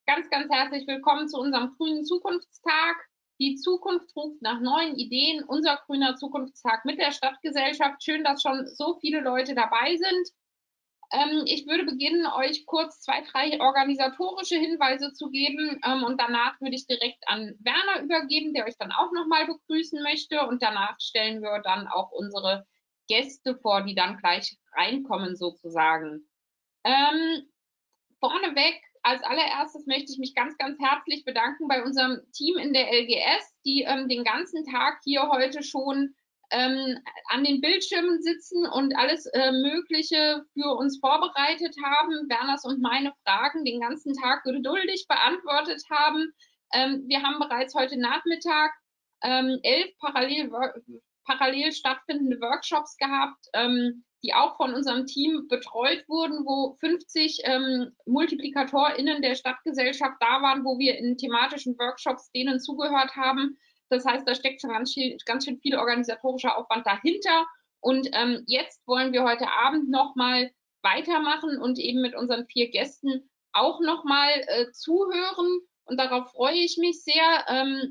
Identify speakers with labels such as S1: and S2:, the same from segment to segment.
S1: Ganz, ganz herzlich willkommen zu unserem grünen Zukunftstag. Die Zukunft ruft nach neuen Ideen. Unser grüner Zukunftstag mit der Stadtgesellschaft. Schön, dass schon so viele Leute dabei sind. Ich würde beginnen, euch kurz 2, 3 organisatorische Hinweise zu geben und danach würde ich direkt an Werner übergeben, der euch dann auch nochmal begrüßen möchte und danach stellen wir dann auch unsere Gäste vor, die dann gleich reinkommen sozusagen. Vorneweg, als allererstes möchte ich mich ganz, ganz herzlich bedanken bei unserem Team in der LGS, die den ganzen Tag hier heute schon an den Bildschirmen sitzen und alles Mögliche für uns vorbereitet haben, Werners und meine Fragen den ganzen Tag geduldig beantwortet haben. Wir haben bereits heute Nachmittag 11 parallel stattfindende Workshops gehabt, die auch von unserem Team betreut wurden, wo 50 MultiplikatorInnen der Stadtgesellschaft da waren, wo wir in thematischen Workshops denen zugehört haben. Das heißt, da steckt schon ganz schön viel organisatorischer Aufwand dahinter. Und jetzt wollen wir heute Abend nochmal weitermachen und eben mit unseren 4 Gästen auch nochmal zuhören. Und darauf freue ich mich sehr.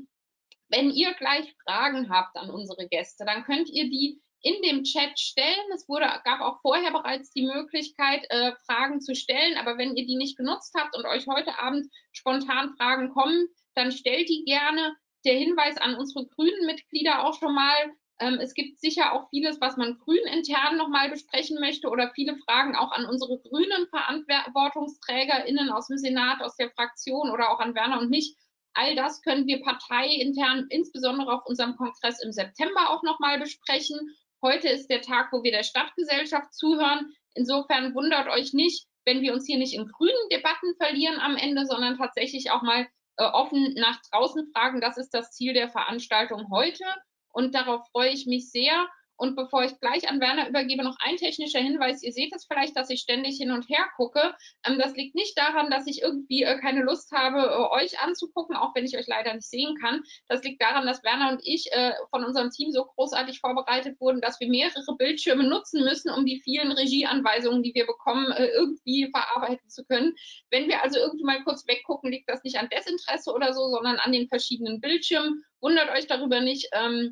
S1: Wenn ihr gleich Fragen habt an unsere Gäste, dann könnt ihr die in dem Chat stellen. Es gab auch vorher bereits die Möglichkeit, Fragen zu stellen, aber wenn ihr die nicht genutzt habt und euch heute Abend spontan Fragen kommen, dann stellt die gerne. Der Hinweis an unsere grünen Mitglieder auch schon mal, es gibt sicher auch vieles, was man grün intern nochmal besprechen möchte oder viele Fragen auch an unsere grünen VerantwortungsträgerInnen aus dem Senat, aus der Fraktion oder auch an Werner und mich. All das können wir parteiintern, insbesondere auf unserem Kongress im September auch nochmal besprechen. Heute ist der Tag, wo wir der Stadtgesellschaft zuhören. Insofern wundert euch nicht, wenn wir uns hier nicht in grünen Debatten verlieren am Ende, sondern tatsächlich auch mal offen nach draußen fragen. Das ist das Ziel der Veranstaltung heute und darauf freue ich mich sehr. Und bevor ich gleich an Werner übergebe, noch ein technischer Hinweis. Ihr seht es vielleicht, dass ich ständig hin und her gucke. Das liegt nicht daran, dass ich irgendwie keine Lust habe, euch anzugucken, auch wenn ich euch leider nicht sehen kann. Das liegt daran, dass Werner und ich von unserem Team so großartig vorbereitet wurden, dass wir mehrere Bildschirme nutzen müssen, um die vielen Regieanweisungen, die wir bekommen, irgendwie verarbeiten zu können. Wenn wir also irgendwie mal kurz weggucken, liegt das nicht an Desinteresse oder so, sondern an den verschiedenen Bildschirmen. Wundert euch darüber nicht.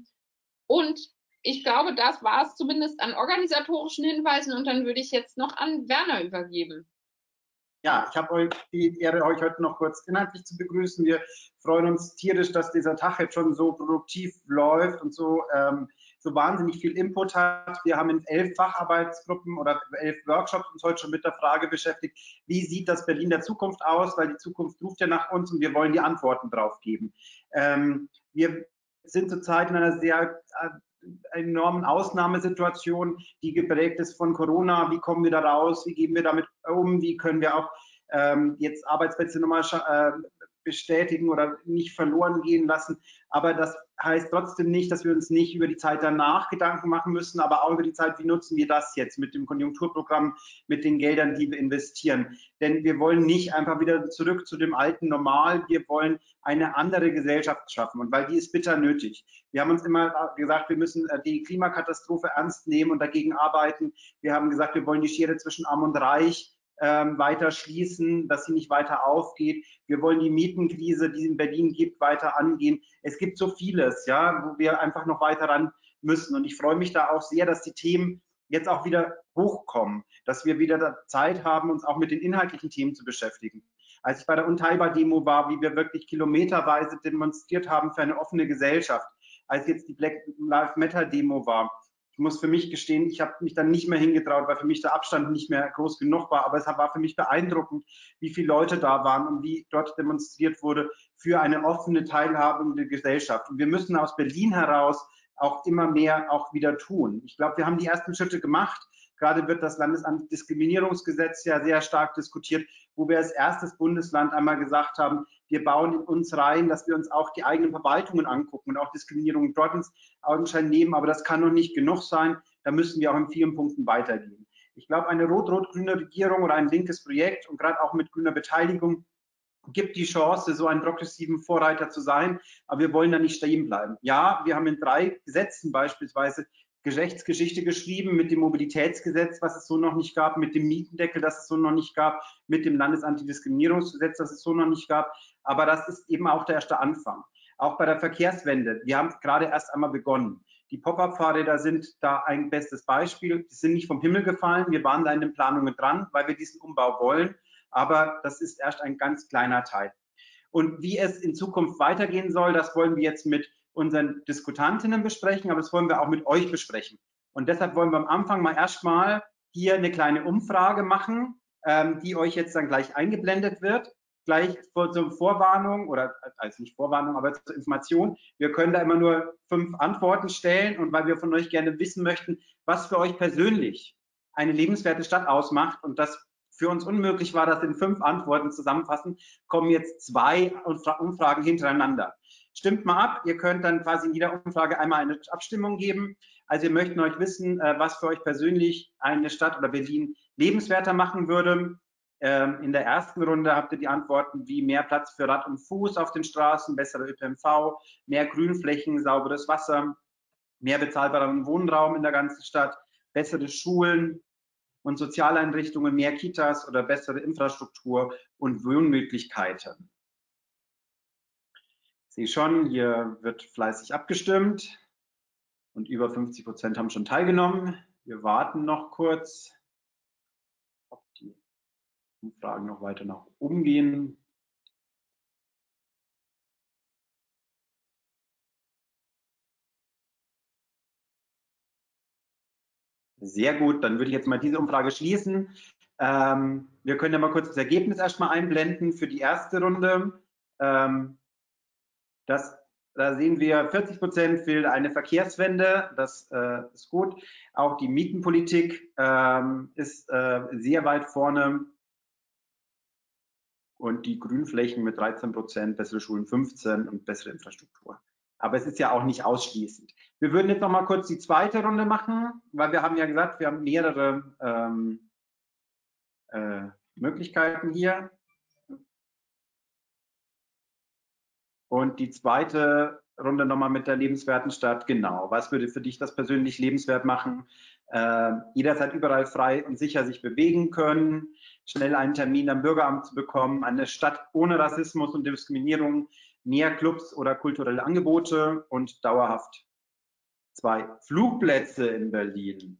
S1: Und ich glaube, das war es zumindest an organisatorischen Hinweisen und dann würde ich jetzt noch an Werner übergeben.
S2: Ja, ich habe euch die Ehre, euch heute noch kurz inhaltlich zu begrüßen. Wir freuen uns tierisch, dass dieser Tag jetzt schon so produktiv läuft und so wahnsinnig viel Input hat. Wir haben in 11 Facharbeitsgruppen oder 11 Workshops uns heute schon mit der Frage beschäftigt, wie sieht das Berlin der Zukunft aus, weil die Zukunft ruft ja nach uns und wir wollen die Antworten drauf geben. Wir sind zurzeit in einer sehr enormen Ausnahmesituation, die geprägt ist von Corona. Wie kommen wir da raus? Wie gehen wir damit um? Wie können wir auch jetzt Arbeitsplätze nochmal bestätigen oder nicht verloren gehen lassen? Aber das heißt trotzdem nicht, dass wir uns nicht über die Zeit danach Gedanken machen müssen, aber auch über die Zeit, wie nutzen wir das jetzt mit dem Konjunkturprogramm, mit den Geldern, die wir investieren. Denn wir wollen nicht einfach wieder zurück zu dem alten Normal, wir wollen eine andere Gesellschaft schaffen und weil die ist bitter nötig. Wir haben uns immer gesagt, wir müssen die Klimakatastrophe ernst nehmen und dagegen arbeiten. Wir haben gesagt, wir wollen die Schere zwischen Arm und Reich weiter schließen, dass sie nicht weiter aufgeht. Wir wollen die Mietenkrise, die es in Berlin gibt, weiter angehen. Es gibt so vieles, ja, wo wir einfach noch weiter ran müssen. Und ich freue mich da auch sehr, dass die Themen jetzt auch wieder hochkommen, dass wir wieder Zeit haben, uns auch mit den inhaltlichen Themen zu beschäftigen. Als ich bei der Unteilbar-Demo war, wie wir wirklich kilometerweise demonstriert haben für eine offene Gesellschaft, als jetzt die Black Lives Matter Demo war, ich muss für mich gestehen, ich habe mich dann nicht mehr hingetraut, weil für mich der Abstand nicht mehr groß genug war. Aber es war für mich beeindruckend, wie viele Leute da waren und wie dort demonstriert wurde für eine offene, teilhabende Gesellschaft. Und wir müssen aus Berlin heraus auch immer mehr auch wieder tun. Ich glaube, wir haben die ersten Schritte gemacht. Gerade wird das Landesantidiskriminierungsgesetz ja sehr stark diskutiert, wo wir als erstes Bundesland einmal gesagt haben, wir bauen in uns rein, dass wir uns auch die eigenen Verwaltungen angucken und auch Diskriminierungen dort ins Augenschein nehmen. Aber das kann noch nicht genug sein. Da müssen wir auch in vielen Punkten weitergehen. Ich glaube, eine rot-rot-grüne Regierung oder ein linkes Projekt und gerade auch mit grüner Beteiligung gibt die Chance, so einen progressiven Vorreiter zu sein. Aber wir wollen da nicht stehen bleiben. Ja, wir haben in 3 Gesetzen beispielsweise Rechtsgeschichte geschrieben mit dem Mobilitätsgesetz, was es so noch nicht gab, mit dem Mietendeckel, das es so noch nicht gab, mit dem Landesantidiskriminierungsgesetz, das es so noch nicht gab. Aber das ist eben auch der erste Anfang. Auch bei der Verkehrswende. Wir haben gerade erst einmal begonnen. Die Pop-up-Fahrräder sind da ein bestes Beispiel. Die sind nicht vom Himmel gefallen. Wir waren da in den Planungen dran, weil wir diesen Umbau wollen. Aber das ist erst ein ganz kleiner Teil. Und wie es in Zukunft weitergehen soll, das wollen wir jetzt mit unseren Diskutantinnen besprechen, aber das wollen wir auch mit euch besprechen. Und deshalb wollen wir am Anfang mal erstmal hier eine kleine Umfrage machen, die euch jetzt dann gleich eingeblendet wird. Gleich zur Vorwarnung oder also nicht Vorwarnung, aber zur Information. Wir können da immer nur 5 Antworten stellen und weil wir von euch gerne wissen möchten, was für euch persönlich eine lebenswerte Stadt ausmacht und das für uns unmöglich war, das in 5 Antworten zusammenfassen, kommen jetzt 2 Umfragen hintereinander. Stimmt mal ab, ihr könnt dann quasi in jeder Umfrage einmal eine Abstimmung geben. Also wir möchten euch wissen, was für euch persönlich eine Stadt oder Berlin lebenswerter machen würde. In der ersten Runde habt ihr die Antworten wie mehr Platz für Rad und Fuß auf den Straßen, bessere ÖPNV, mehr Grünflächen, sauberes Wasser, mehr bezahlbaren Wohnraum in der ganzen Stadt, bessere Schulen und Sozialeinrichtungen, mehr Kitas oder bessere Infrastruktur und Wohnmöglichkeiten. Ich sehe schon, hier wird fleißig abgestimmt und über 50% haben schon teilgenommen. Wir warten noch kurz, ob die Umfragen noch weiter nach oben gehen. Sehr gut, dann würde ich jetzt mal diese Umfrage schließen. Wir können ja mal kurz das Ergebnis erstmal einblenden für die erste Runde. Da sehen wir, 40% will eine Verkehrswende, das ist gut. Auch die Mietenpolitik ist sehr weit vorne. Und die Grünflächen mit 13%, bessere Schulen 15% und bessere Infrastruktur. Aber es ist ja auch nicht ausschließend. Wir würden jetzt noch mal kurz die zweite Runde machen, weil wir haben ja gesagt, wir haben mehrere Möglichkeiten hier. Und die zweite Runde nochmal mit der lebenswerten Stadt. Genau, was würde für dich das persönlich lebenswert machen? Jederzeit überall frei und sicher sich bewegen können, schnell einen Termin am Bürgeramt zu bekommen, eine Stadt ohne Rassismus und Diskriminierung, mehr Clubs oder kulturelle Angebote und dauerhaft 2 Flugplätze in Berlin.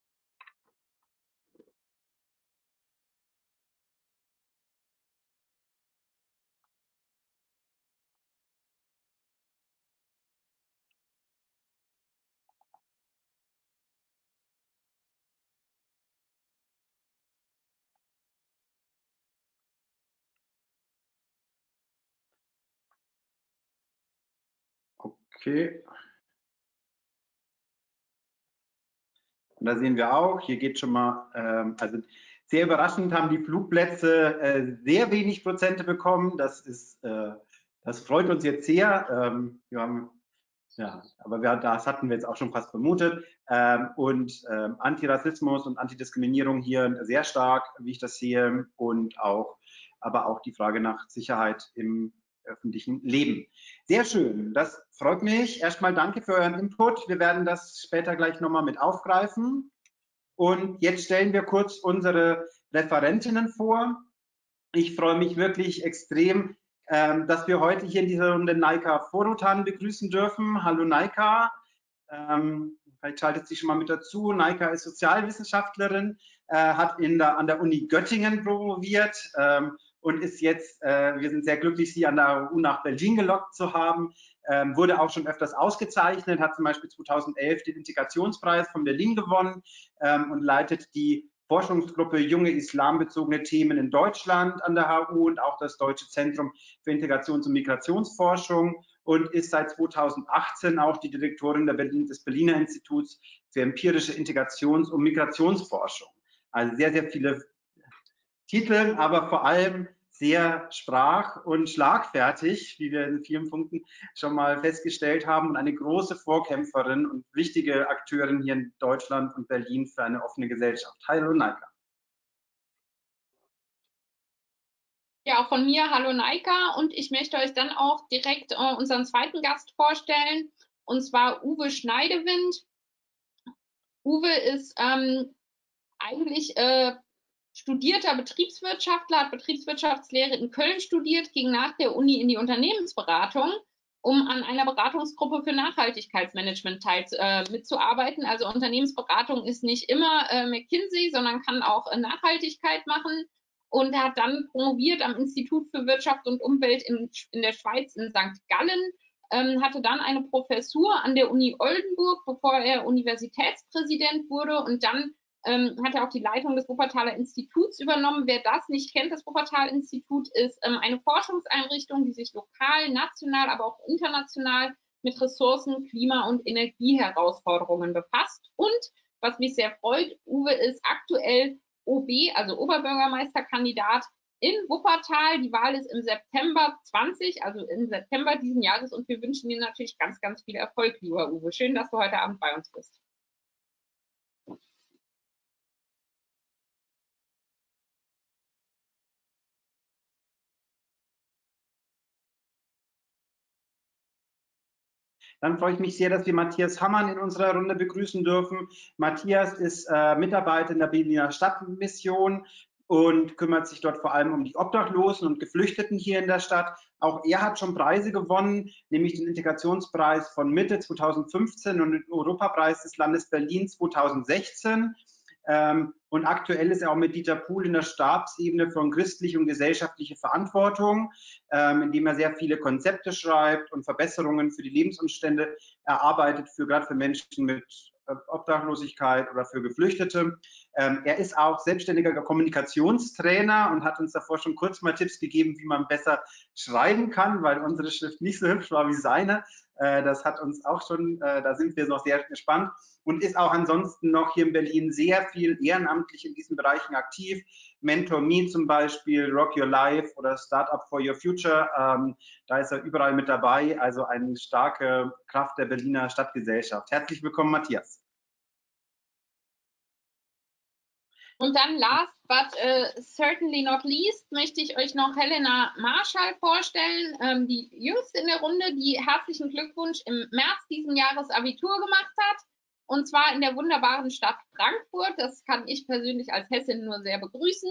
S2: Okay. Und da sehen wir auch, hier geht schon mal, also sehr überraschend haben die Flugplätze sehr wenig Prozente bekommen. Das freut uns jetzt sehr. Wir haben, ja, aber das hatten wir jetzt auch schon fast vermutet. Antirassismus und Antidiskriminierung hier sehr stark, wie ich das sehe, und aber auch die Frage nach Sicherheit im öffentlichen Leben. Sehr schön, das freut mich. Erstmal danke für euren Input. Wir werden das später gleich nochmal mit aufgreifen. Und jetzt stellen wir kurz unsere Referentinnen vor. Ich freue mich wirklich extrem, dass wir heute hier in dieser Runde Naika Forotan begrüßen dürfen. Hallo Naika. Vielleicht schaltet sie schon mal mit dazu. Naika ist Sozialwissenschaftlerin, hat an der Uni Göttingen promoviert und ist jetzt, wir sind sehr glücklich, sie an der EU nach Berlin gelockt zu haben. Wurde auch schon öfters ausgezeichnet, hat zum Beispiel 2011 den Integrationspreis von Berlin gewonnen und leitet die Forschungsgruppe Junge islambezogene Themen in Deutschland an der HU und auch das Deutsche Zentrum für Integrations- und Migrationsforschung und ist seit 2018 auch die Direktorin des Berliner Instituts für empirische Integrations- und Migrationsforschung. Also sehr, sehr viele Titel, aber vor allem sehr sprach- und schlagfertig, wie wir in vielen Punkten schon mal festgestellt haben, und eine große Vorkämpferin und wichtige Akteurin hier in Deutschland und Berlin für eine offene Gesellschaft. Hallo Naika.
S1: Ja, auch von mir, hallo Naika, und ich möchte euch dann auch direkt unseren zweiten Gast vorstellen, und zwar Uwe Schneidewind. Uwe ist eigentlich studierter Betriebswirtschaftler, hat Betriebswirtschaftslehre in Köln studiert, ging nach der Uni in die Unternehmensberatung, um an einer Beratungsgruppe für Nachhaltigkeitsmanagement mitzuarbeiten. Also Unternehmensberatung ist nicht immer McKinsey, sondern kann auch Nachhaltigkeit machen, und er hat dann promoviert am Institut für Wirtschaft und Umwelt in der Schweiz in St. Gallen, hatte dann eine Professur an der Uni Oldenburg, bevor er Universitätspräsident wurde, und dann hat er auch die Leitung des Wuppertaler Instituts übernommen. Wer das nicht kennt, das Wuppertal-Institut ist eine Forschungseinrichtung, die sich lokal, national, aber auch international mit Ressourcen-, Klima- und Energieherausforderungen befasst. Und was mich sehr freut, Uwe ist aktuell OB, also Oberbürgermeisterkandidat in Wuppertal. Die Wahl ist im September 20, also im September diesen Jahres, und wir wünschen dir natürlich ganz, ganz viel Erfolg, lieber Uwe. Schön, dass du heute Abend bei uns bist.
S2: Dann freue ich mich sehr, dass wir Matthias Hammann in unserer Runde begrüßen dürfen. Matthias ist Mitarbeiter in der Berliner Stadtmission und kümmert sich dort vor allem um die Obdachlosen und Geflüchteten hier in der Stadt. Auch er hat schon Preise gewonnen, nämlich den Integrationspreis von Mitte 2015 und den Europapreis des Landes Berlin 2016. Und aktuell ist er auch mit Dieter Puhl in der Stabsebene von christliche und gesellschaftliche Verantwortung, indem er sehr viele Konzepte schreibt und Verbesserungen für die Lebensumstände erarbeitet, gerade für Menschen mit Obdachlosigkeit oder für Geflüchtete. Er ist auch selbstständiger Kommunikationstrainer und hat uns davor schon kurz mal Tipps gegeben, wie man besser schreiben kann, weil unsere Schrift nicht so hübsch war wie seine. Das hat uns auch schon, da sind wir noch sehr gespannt, und ist auch ansonsten noch hier in Berlin sehr viel ehrenamtlich in diesen Bereichen aktiv. Mentor Me zum Beispiel, Rock Your Life oder Startup for Your Future. Da ist er überall mit dabei, also eine starke Kraft der Berliner Stadtgesellschaft. Herzlich willkommen, Matthias.
S1: Und dann last but certainly not least möchte ich euch noch Helena Marschall vorstellen, die jüngste in der Runde, die herzlichen Glückwunsch im März diesen Jahres Abitur gemacht hat, und zwar in der wunderbaren Stadt Frankfurt. Das kann ich persönlich als Hessin nur sehr begrüßen.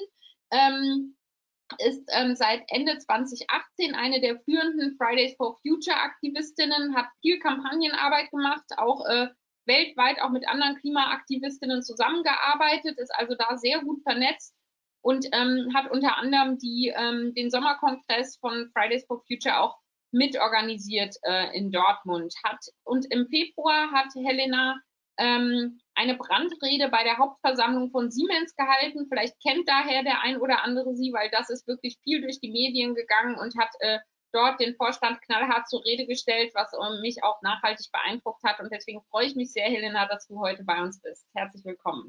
S1: Ist seit Ende 2018 eine der führenden Fridays for Future Aktivistinnen, hat viel Kampagnenarbeit gemacht, auch weltweit auch mit anderen Klimaaktivistinnen zusammengearbeitet, ist also da sehr gut vernetzt und hat unter anderem den Sommerkongress von Fridays for Future auch mitorganisiert in Dortmund. Und im Februar hat Helena eine Brandrede bei der Hauptversammlung von Siemens gehalten. Vielleicht kennt daher der ein oder andere sie, weil das ist wirklich viel durch die Medien gegangen, und hat dort den Vorstand knallhart zur Rede gestellt, was mich auch nachhaltig beeindruckt hat. Und deswegen freue ich mich sehr, Helena, dass du heute bei uns bist. Herzlich willkommen.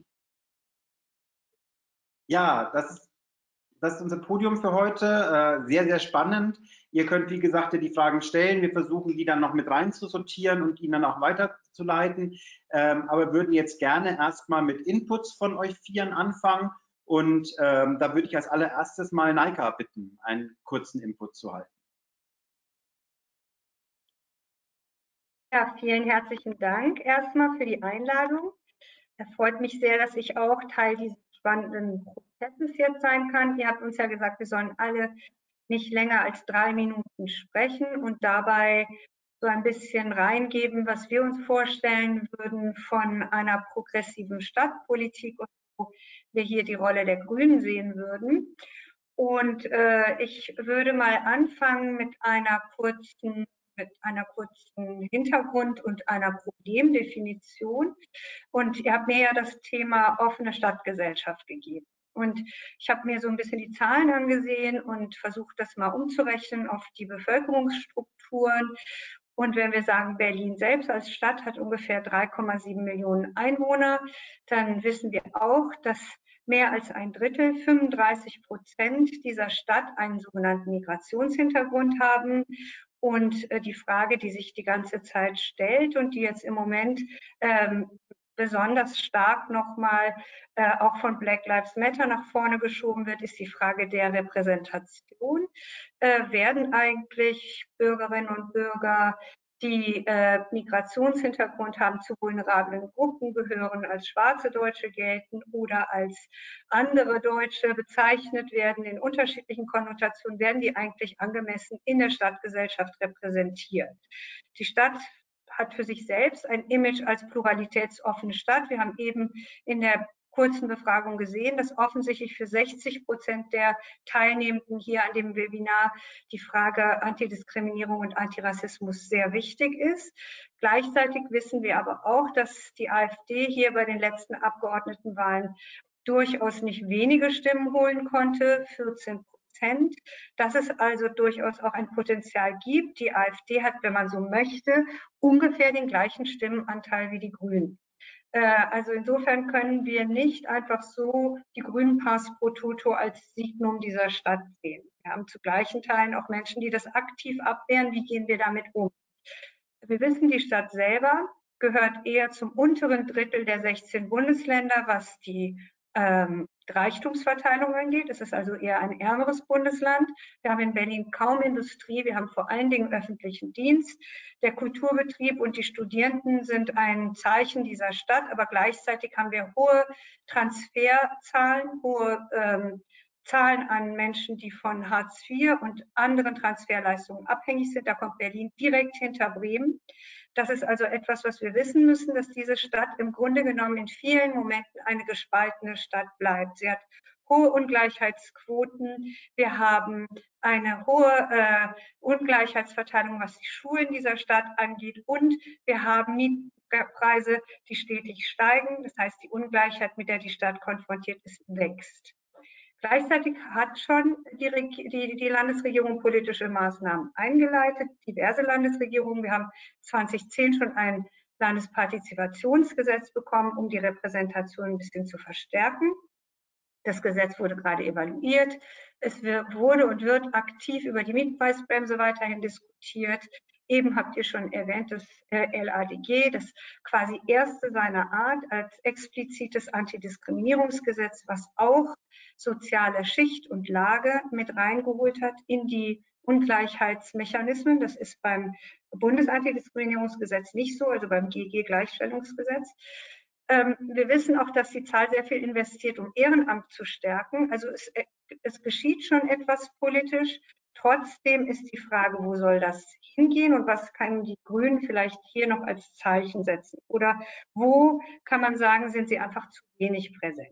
S2: Ja, das ist unser Podium für heute. Sehr, sehr spannend. Ihr könnt, wie gesagt, die Fragen stellen. Wir versuchen, die dann noch mit rein zu sortieren und Ihnen dann auch weiterzuleiten. Aber würden jetzt gerne erstmal mit Inputs von euch Vieren anfangen. Und da würde ich als allererstes mal Naika bitten, einen kurzen Input zu halten.
S3: Ja, vielen herzlichen Dank erstmal für die Einladung. Es freut mich sehr, dass ich auch Teil dieses spannenden Prozesses jetzt sein kann. Ihr habt uns ja gesagt, wir sollen alle nicht länger als 3 Minuten sprechen und dabei so ein bisschen reingeben, was wir uns vorstellen würden von einer progressiven Stadtpolitik und wo wir hier die Rolle der Grünen sehen würden. Und ich würde mal anfangen mit einer kurzen Hintergrund und einer Problemdefinition. Und ihr habt mir ja das Thema offene Stadtgesellschaft gegeben. Und ich habe mir so ein bisschen die Zahlen angesehen und versucht, das mal umzurechnen auf die Bevölkerungsstrukturen. Und wenn wir sagen, Berlin selbst als Stadt hat ungefähr 3,7 Millionen Einwohner, dann wissen wir auch, dass mehr als ein Drittel, 35% dieser Stadt einen sogenannten Migrationshintergrund haben. Und die Frage, die sich die ganze Zeit stellt und die jetzt im Moment besonders stark nochmal auch von Black Lives Matter nach vorne geschoben wird, ist die Frage der Repräsentation. Werden eigentlich Bürgerinnen und Bürger die Migrationshintergrund haben, zu vulnerablen Gruppen gehören, als schwarze Deutsche gelten oder als andere Deutsche bezeichnet werden, in unterschiedlichen Konnotationen, werden die eigentlich angemessen in der Stadtgesellschaft repräsentiert. Die Stadt hat für sich selbst ein Image als pluralitätsoffene Stadt. Wir haben eben in der kurzen Befragung gesehen, dass offensichtlich für 60% der Teilnehmenden hier an dem Webinar die Frage Antidiskriminierung und Antirassismus sehr wichtig ist. Gleichzeitig wissen wir aber auch, dass die AfD hier bei den letzten Abgeordnetenwahlen durchaus nicht wenige Stimmen holen konnte, 14%. Dass es also durchaus auch ein Potenzial gibt. Die AfD hat, wenn man so möchte, ungefähr den gleichen Stimmenanteil wie die Grünen. Also insofern können wir nicht einfach so die Grünen Pass pro Toto als Signum dieser Stadt sehen. Wir haben zu gleichen Teilen auch Menschen, die das aktiv abwehren. Wie gehen wir damit um? Wir wissen, die Stadt selber gehört eher zum unteren Drittel der 16 Bundesländer, was die Reichtumsverteilung angeht. Es ist also eher ein ärmeres Bundesland. Wir haben in Berlin kaum Industrie. Wir haben vor allen Dingen öffentlichen Dienst. Der Kulturbetrieb und die Studierenden sind ein Zeichen dieser Stadt, aber gleichzeitig haben wir hohe Transferzahlen, hohe Zahlen an Menschen, die von Hartz IV und anderen Transferleistungen abhängig sind. Da kommt Berlin direkt hinter Bremen. Das ist also etwas, was wir wissen müssen, dass diese Stadt im Grunde genommen in vielen Momenten eine gespaltene Stadt bleibt. Sie hat hohe Ungleichheitsquoten. Wir haben eine hohe Ungleichheitsverteilung, was die Schulen dieser Stadt angeht. Und wir haben Mietpreise, die stetig steigen. Das heißt, die Ungleichheit, mit der die Stadt konfrontiert ist, wächst. Gleichzeitig hat schon die Landesregierung politische Maßnahmen eingeleitet, diverse Landesregierungen. Wir haben 2010 schon ein Landespartizipationsgesetz bekommen, um die Repräsentation ein bisschen zu verstärken. Das Gesetz wurde gerade evaluiert. Es wurde und wird aktiv über die Mietpreisbremse weiterhin diskutiert. Eben habt ihr schon erwähnt, das LADG, das quasi erste seiner Art als explizites Antidiskriminierungsgesetz, was auch soziale Schicht und Lage mit reingeholt hat in die Ungleichheitsmechanismen. Das ist beim Bundesantidiskriminierungsgesetz nicht so, also beim GG-Gleichstellungsgesetz. Wir wissen auch, dass die Zahl sehr viel investiert, um Ehrenamt zu stärken. Also es geschieht schon etwas politisch. Trotzdem ist die Frage, wo soll das hingehen und was können die Grünen vielleicht hier noch als Zeichen setzen? Oder wo kann man sagen, sind sie einfach zu wenig präsent?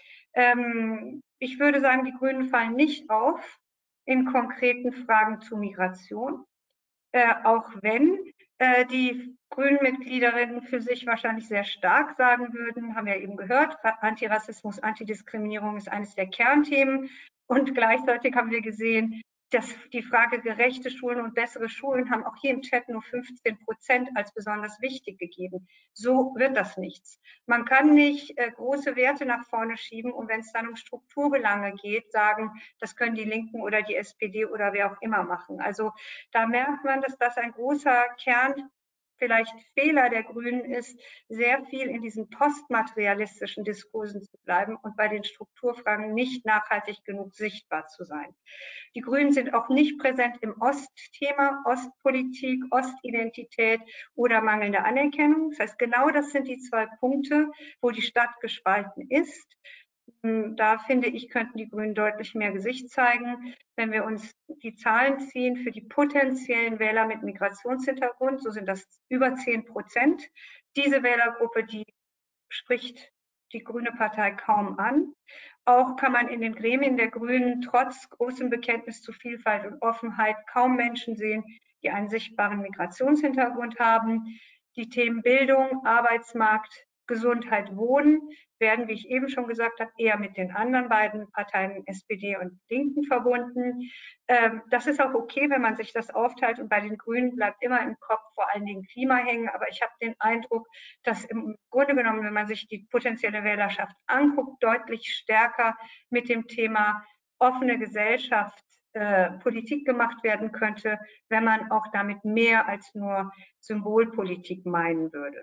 S3: Ich würde sagen, die Grünen fallen nicht auf in konkreten Fragen zu Migration, auch wenn die Grünen-Mitgliederinnen für sich wahrscheinlich sehr stark sagen würden, haben wir eben gehört, Antirassismus, Antidiskriminierung ist eines der Kernthemen. Und gleichzeitig haben wir gesehen, dass die Frage gerechte Schulen und bessere Schulen haben auch hier im Chat nur 15% als besonders wichtig gegeben. So wird das nichts. Man kann nicht große Werte nach vorne schieben und wenn es dann um Strukturbelange geht, sagen, das können die Linken oder die SPD oder wer auch immer machen. Also da merkt man, dass das ein großer Kern, vielleicht Fehler der Grünen ist, sehr viel in diesen postmaterialistischen Diskursen zu bleiben und bei den Strukturfragen nicht nachhaltig genug sichtbar zu sein. Die Grünen sind auch nicht präsent im Ostthema, Ostpolitik, Ostidentität oder mangelnde Anerkennung. Das heißt, genau das sind die zwei Punkte, wo die Stadt gespalten ist. Da finde ich, könnten die Grünen deutlich mehr Gesicht zeigen. Wenn wir uns die Zahlen ziehen für die potenziellen Wähler mit Migrationshintergrund, so sind das über 10%. Diese Wählergruppe, die spricht die Grüne Partei kaum an. Auch kann man in den Gremien der Grünen trotz großem Bekenntnis zu Vielfalt und Offenheit kaum Menschen sehen, die einen sichtbaren Migrationshintergrund haben. Die Themen Bildung, Arbeitsmarkt, Gesundheit, Wohnen werden, wie ich eben schon gesagt habe, eher mit den anderen beiden Parteien, SPD und Linken, verbunden. Das ist auch okay, wenn man sich das aufteilt und bei den Grünen bleibt immer im Kopf vor allen Dingen Klima hängen. Aber ich habe den Eindruck, dass im Grunde genommen, wenn man sich die potenzielle Wählerschaft anguckt, deutlich stärker mit dem Thema offene Gesellschaft Politik gemacht werden könnte, wenn man auch damit mehr als nur Symbolpolitik meinen würde.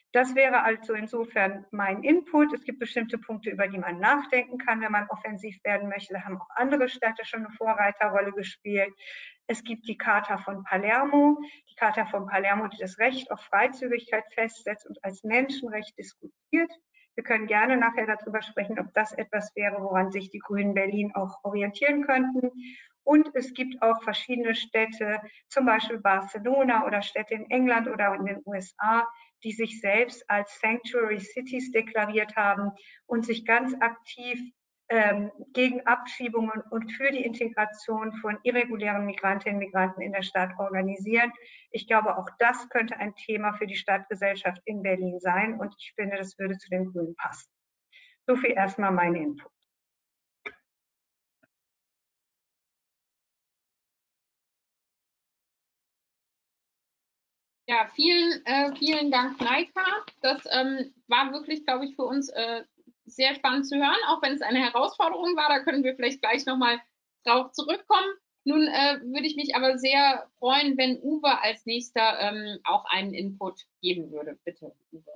S3: Das wäre also insofern mein Input. Es gibt bestimmte Punkte, über die man nachdenken kann, wenn man offensiv werden möchte. Da haben auch andere Städte schon eine Vorreiterrolle gespielt. Es gibt die Charta von Palermo, die das Recht auf Freizügigkeit festsetzt und als Menschenrecht diskutiert. Wir können gerne nachher darüber sprechen, ob das etwas wäre, woran sich die Grünen Berlin auch orientieren könnten. Und es gibt auch verschiedene Städte, zum Beispiel Barcelona oder Städte in England oder in den USA, die sich selbst als Sanctuary Cities deklariert haben und sich ganz aktiv gegen Abschiebungen und für die Integration von irregulären Migrantinnen und Migranten in der Stadt organisieren. Ich glaube, auch das könnte ein Thema für die Stadtgesellschaft in Berlin sein und ich finde, das würde zu den Grünen passen. So viel erstmal mein Input.
S1: Ja, vielen Dank, Naika. Das war wirklich, glaube ich, für uns sehr spannend zu hören, auch wenn es eine Herausforderung war. Da können wir vielleicht gleich nochmal drauf zurückkommen. Nun würde ich mich aber sehr freuen, wenn Uwe als nächster auch einen Input geben würde. Bitte, Uwe.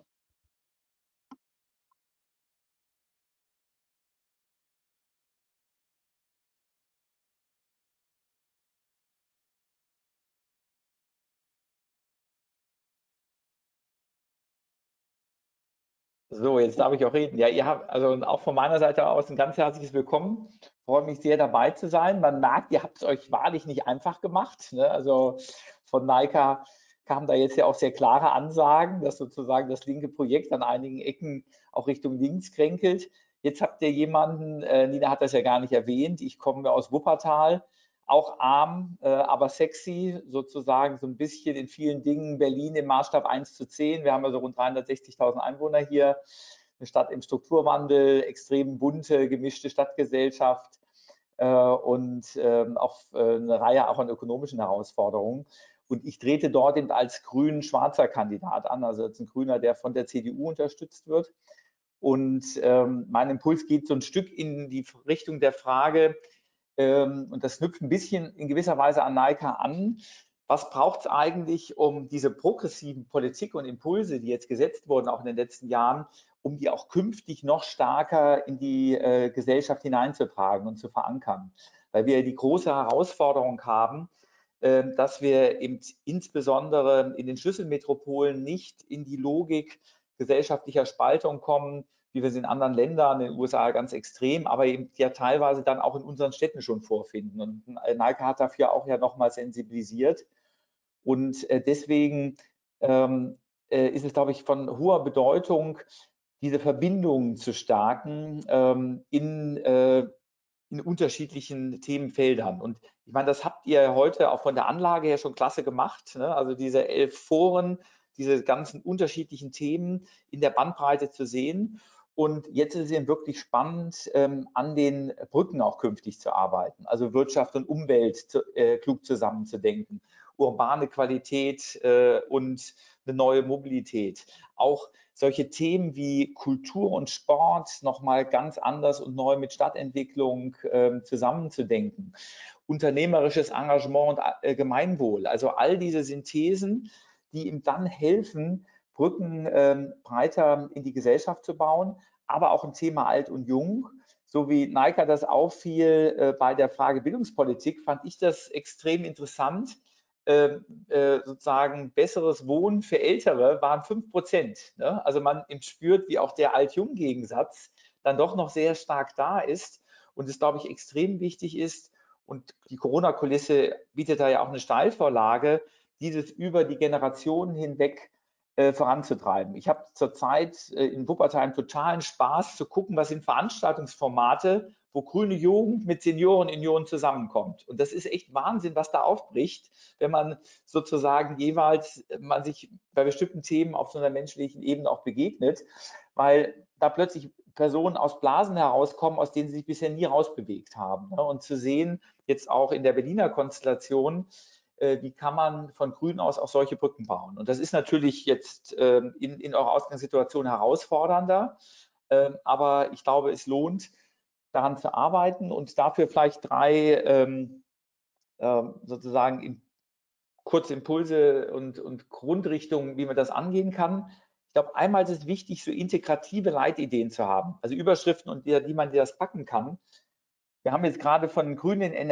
S4: So, jetzt darf ich auch reden. Ja, ihr habt also auch von meiner Seite aus ein ganz herzliches Willkommen. Freue mich sehr, dabei zu sein. Man merkt, ihr habt es euch wahrlich nicht einfach gemacht. Ne? Also von Naika kamen da jetzt ja auch sehr klare Ansagen, dass sozusagen das linke Projekt an einigen Ecken auch Richtung links kränkelt. Jetzt habt ihr jemanden, Nina hat das ja gar nicht erwähnt, ich komme aus Wuppertal, auch arm, aber sexy, sozusagen so ein bisschen in vielen Dingen Berlin im Maßstab 1:10. Wir haben also rund 360.000 Einwohner hier, eine Stadt im Strukturwandel, extrem bunte, gemischte Stadtgesellschaft und auch eine Reihe auch an ökonomischen Herausforderungen. Und ich trete dort eben als grün-schwarzer Kandidat an, also als ein Grüner, der von der CDU unterstützt wird. Und mein Impuls geht so ein Stück in die Richtung der Frage, und das knüpft ein bisschen in gewisser Weise an Naika an. Was braucht es eigentlich, um diese progressiven Politik und Impulse, die jetzt gesetzt wurden, auch in den letzten Jahren, um die auch künftig noch stärker in die Gesellschaft hineinzutragen und zu verankern? Weil wir die große Herausforderung haben, dass wir eben insbesondere in den Schlüsselmetropolen nicht in die Logik gesellschaftlicher Spaltung kommen, wie wir es in anderen Ländern, in den USA ganz extrem, aber eben ja teilweise dann auch in unseren Städten schon vorfinden. Und Naika hat dafür auch ja nochmal sensibilisiert. Und deswegen ist es, glaube ich, von hoher Bedeutung, diese Verbindungen zu stärken in unterschiedlichen Themenfeldern. Und ich meine, das habt ihr heute auch von der Anlage her schon klasse gemacht. Ne? Also diese 11 Foren, diese ganzen unterschiedlichen Themen in der Bandbreite zu sehen. Und jetzt ist es eben wirklich spannend, an den Brücken auch künftig zu arbeiten, also Wirtschaft und Umwelt klug zusammenzudenken, urbane Qualität und eine neue Mobilität. Auch solche Themen wie Kultur und Sport nochmal ganz anders und neu mit Stadtentwicklung zusammenzudenken. Unternehmerisches Engagement und Gemeinwohl, also all diese Synthesen, die ihm dann helfen, Brücken breiter in die Gesellschaft zu bauen, aber auch im Thema Alt und Jung. So wie Naika das auffiel bei der Frage Bildungspolitik, fand ich das extrem interessant. Sozusagen besseres Wohnen für Ältere waren 5%. Ne? Also man spürt, wie auch der Alt-Jung-Gegensatz dann doch noch sehr stark da ist und es, glaube ich, extrem wichtig ist. Und die Corona-Kulisse bietet da ja auch eine Steilvorlage, dieses über die Generationen hinweg voranzutreiben. Ich habe zurzeit in Wuppertal einen totalen Spaß zu gucken, was sind Veranstaltungsformate, wo grüne Jugend mit Senioren in Union zusammenkommt. Und das ist echt Wahnsinn, was da aufbricht, wenn man sozusagen jeweils man sich bei bestimmten Themen auf so einer menschlichen Ebene auch begegnet, weil da plötzlich Personen aus Blasen herauskommen, aus denen sie sich bisher nie rausbewegt haben. Und zu sehen, jetzt auch in der Berliner Konstellation, wie kann man von Grün aus auch solche Brücken bauen. Und das ist natürlich jetzt in eurer Ausgangssituation herausfordernder, aber ich glaube, es lohnt, daran zu arbeiten und dafür vielleicht 3 sozusagen kurze Impulse und Grundrichtungen, wie man das angehen kann. Ich glaube, einmal ist es wichtig, so integrative Leitideen zu haben, also Überschriften, und die man das packen kann. Wir haben jetzt gerade von den Grünen in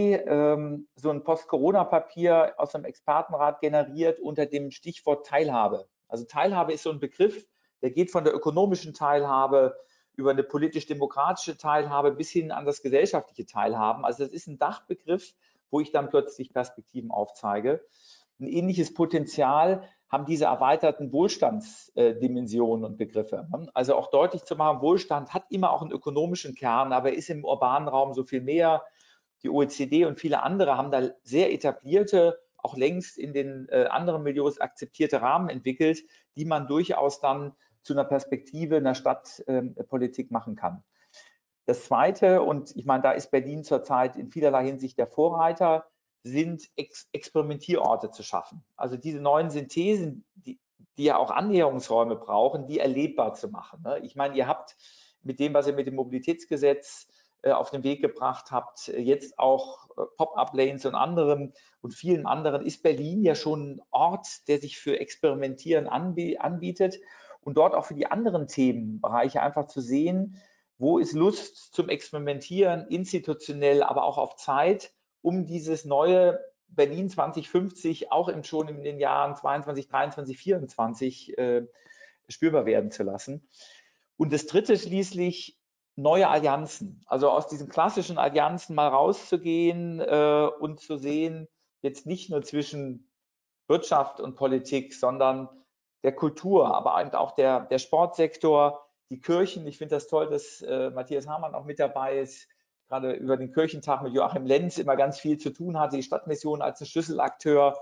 S4: NRW so ein Post-Corona-Papier aus einem Expertenrat generiert unter dem Stichwort Teilhabe. Also Teilhabe ist so ein Begriff, der geht von der ökonomischen Teilhabe über eine politisch-demokratische Teilhabe bis hin an das gesellschaftliche Teilhaben. Also das ist ein Dachbegriff, wo ich dann plötzlich Perspektiven aufzeige. Ein ähnliches Potenzial haben diese erweiterten Wohlstandsdimensionen und Begriffe. Also auch deutlich zu machen, Wohlstand hat immer auch einen ökonomischen Kern, aber ist im urbanen Raum so viel mehr. Die OECD und viele andere haben da sehr etablierte, auch längst in den anderen Milieus akzeptierte Rahmen entwickelt, die man durchaus dann zu einer Perspektive einer Stadtpolitik machen kann. Das Zweite, und ich meine, da ist Berlin zurzeit in vielerlei Hinsicht der Vorreiter, sind Experimentierorte zu schaffen. Also diese neuen Synthesen, die ja auch Annäherungsräume brauchen, die erlebbar zu machen. Ich meine, ihr habt mit dem, was ihr mit dem Mobilitätsgesetz auf den Weg gebracht habt, jetzt auch Pop-up-Lanes und anderem und vielen anderen, ist Berlin ja schon ein Ort, der sich für Experimentieren anbietet und dort auch für die anderen Themenbereiche einfach zu sehen, wo ist Lust zum Experimentieren, institutionell, aber auch auf Zeit, um dieses neue Berlin 2050 auch schon in den Jahren 22, 23, 24 spürbar werden zu lassen. Und das Dritte schließlich neue Allianzen, also aus diesen klassischen Allianzen mal rauszugehen und zu sehen, jetzt nicht nur zwischen Wirtschaft und Politik, sondern der Kultur, aber eben auch der Sportsektor, die Kirchen. Ich finde das toll, dass Matthias Hamann auch mit dabei ist, gerade über den Kirchentag mit Joachim Lenz immer ganz viel zu tun hatte, die Stadtmission als ein Schlüsselakteur,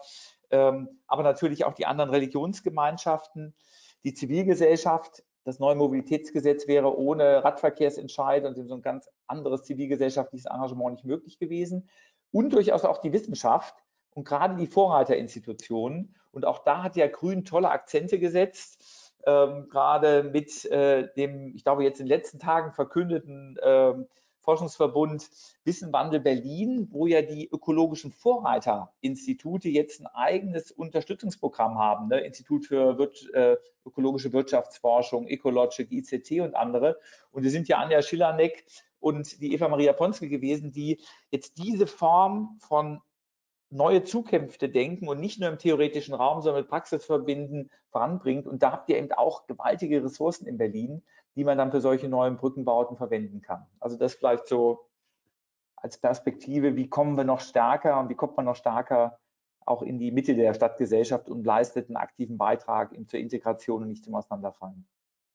S4: aber natürlich auch die anderen Religionsgemeinschaften, die Zivilgesellschaft. Das neue Mobilitätsgesetz wäre ohne Radverkehrsentscheid und so ein ganz anderes zivilgesellschaftliches Engagement nicht möglich gewesen. Und durchaus auch die Wissenschaft und gerade die Vorreiterinstitutionen. Und auch da hat ja Grün tolle Akzente gesetzt, gerade mit dem, ich glaube, jetzt in den letzten Tagen verkündeten Forschungsverbund Wissenwandel Berlin, wo ja die ökologischen Vorreiterinstitute jetzt ein eigenes Unterstützungsprogramm haben, ne? Institut für ökologische Wirtschaftsforschung, Ecologic, ICT und andere. Und wir sind ja Anja Schillanek und die Eva Maria Ponske gewesen, die jetzt diese Form von neue Zukünfte denken und nicht nur im theoretischen Raum, sondern mit Praxis verbinden, voranbringt. Und da habt ihr eben auch gewaltige Ressourcen in Berlin, die man dann für solche neuen Brückenbauten verwenden kann. Also das vielleicht so als Perspektive, wie kommen wir noch stärker und wie kommt man noch stärker auch in die Mitte der Stadtgesellschaft und leistet einen aktiven Beitrag zur Integration und nicht zum Auseinanderfallen.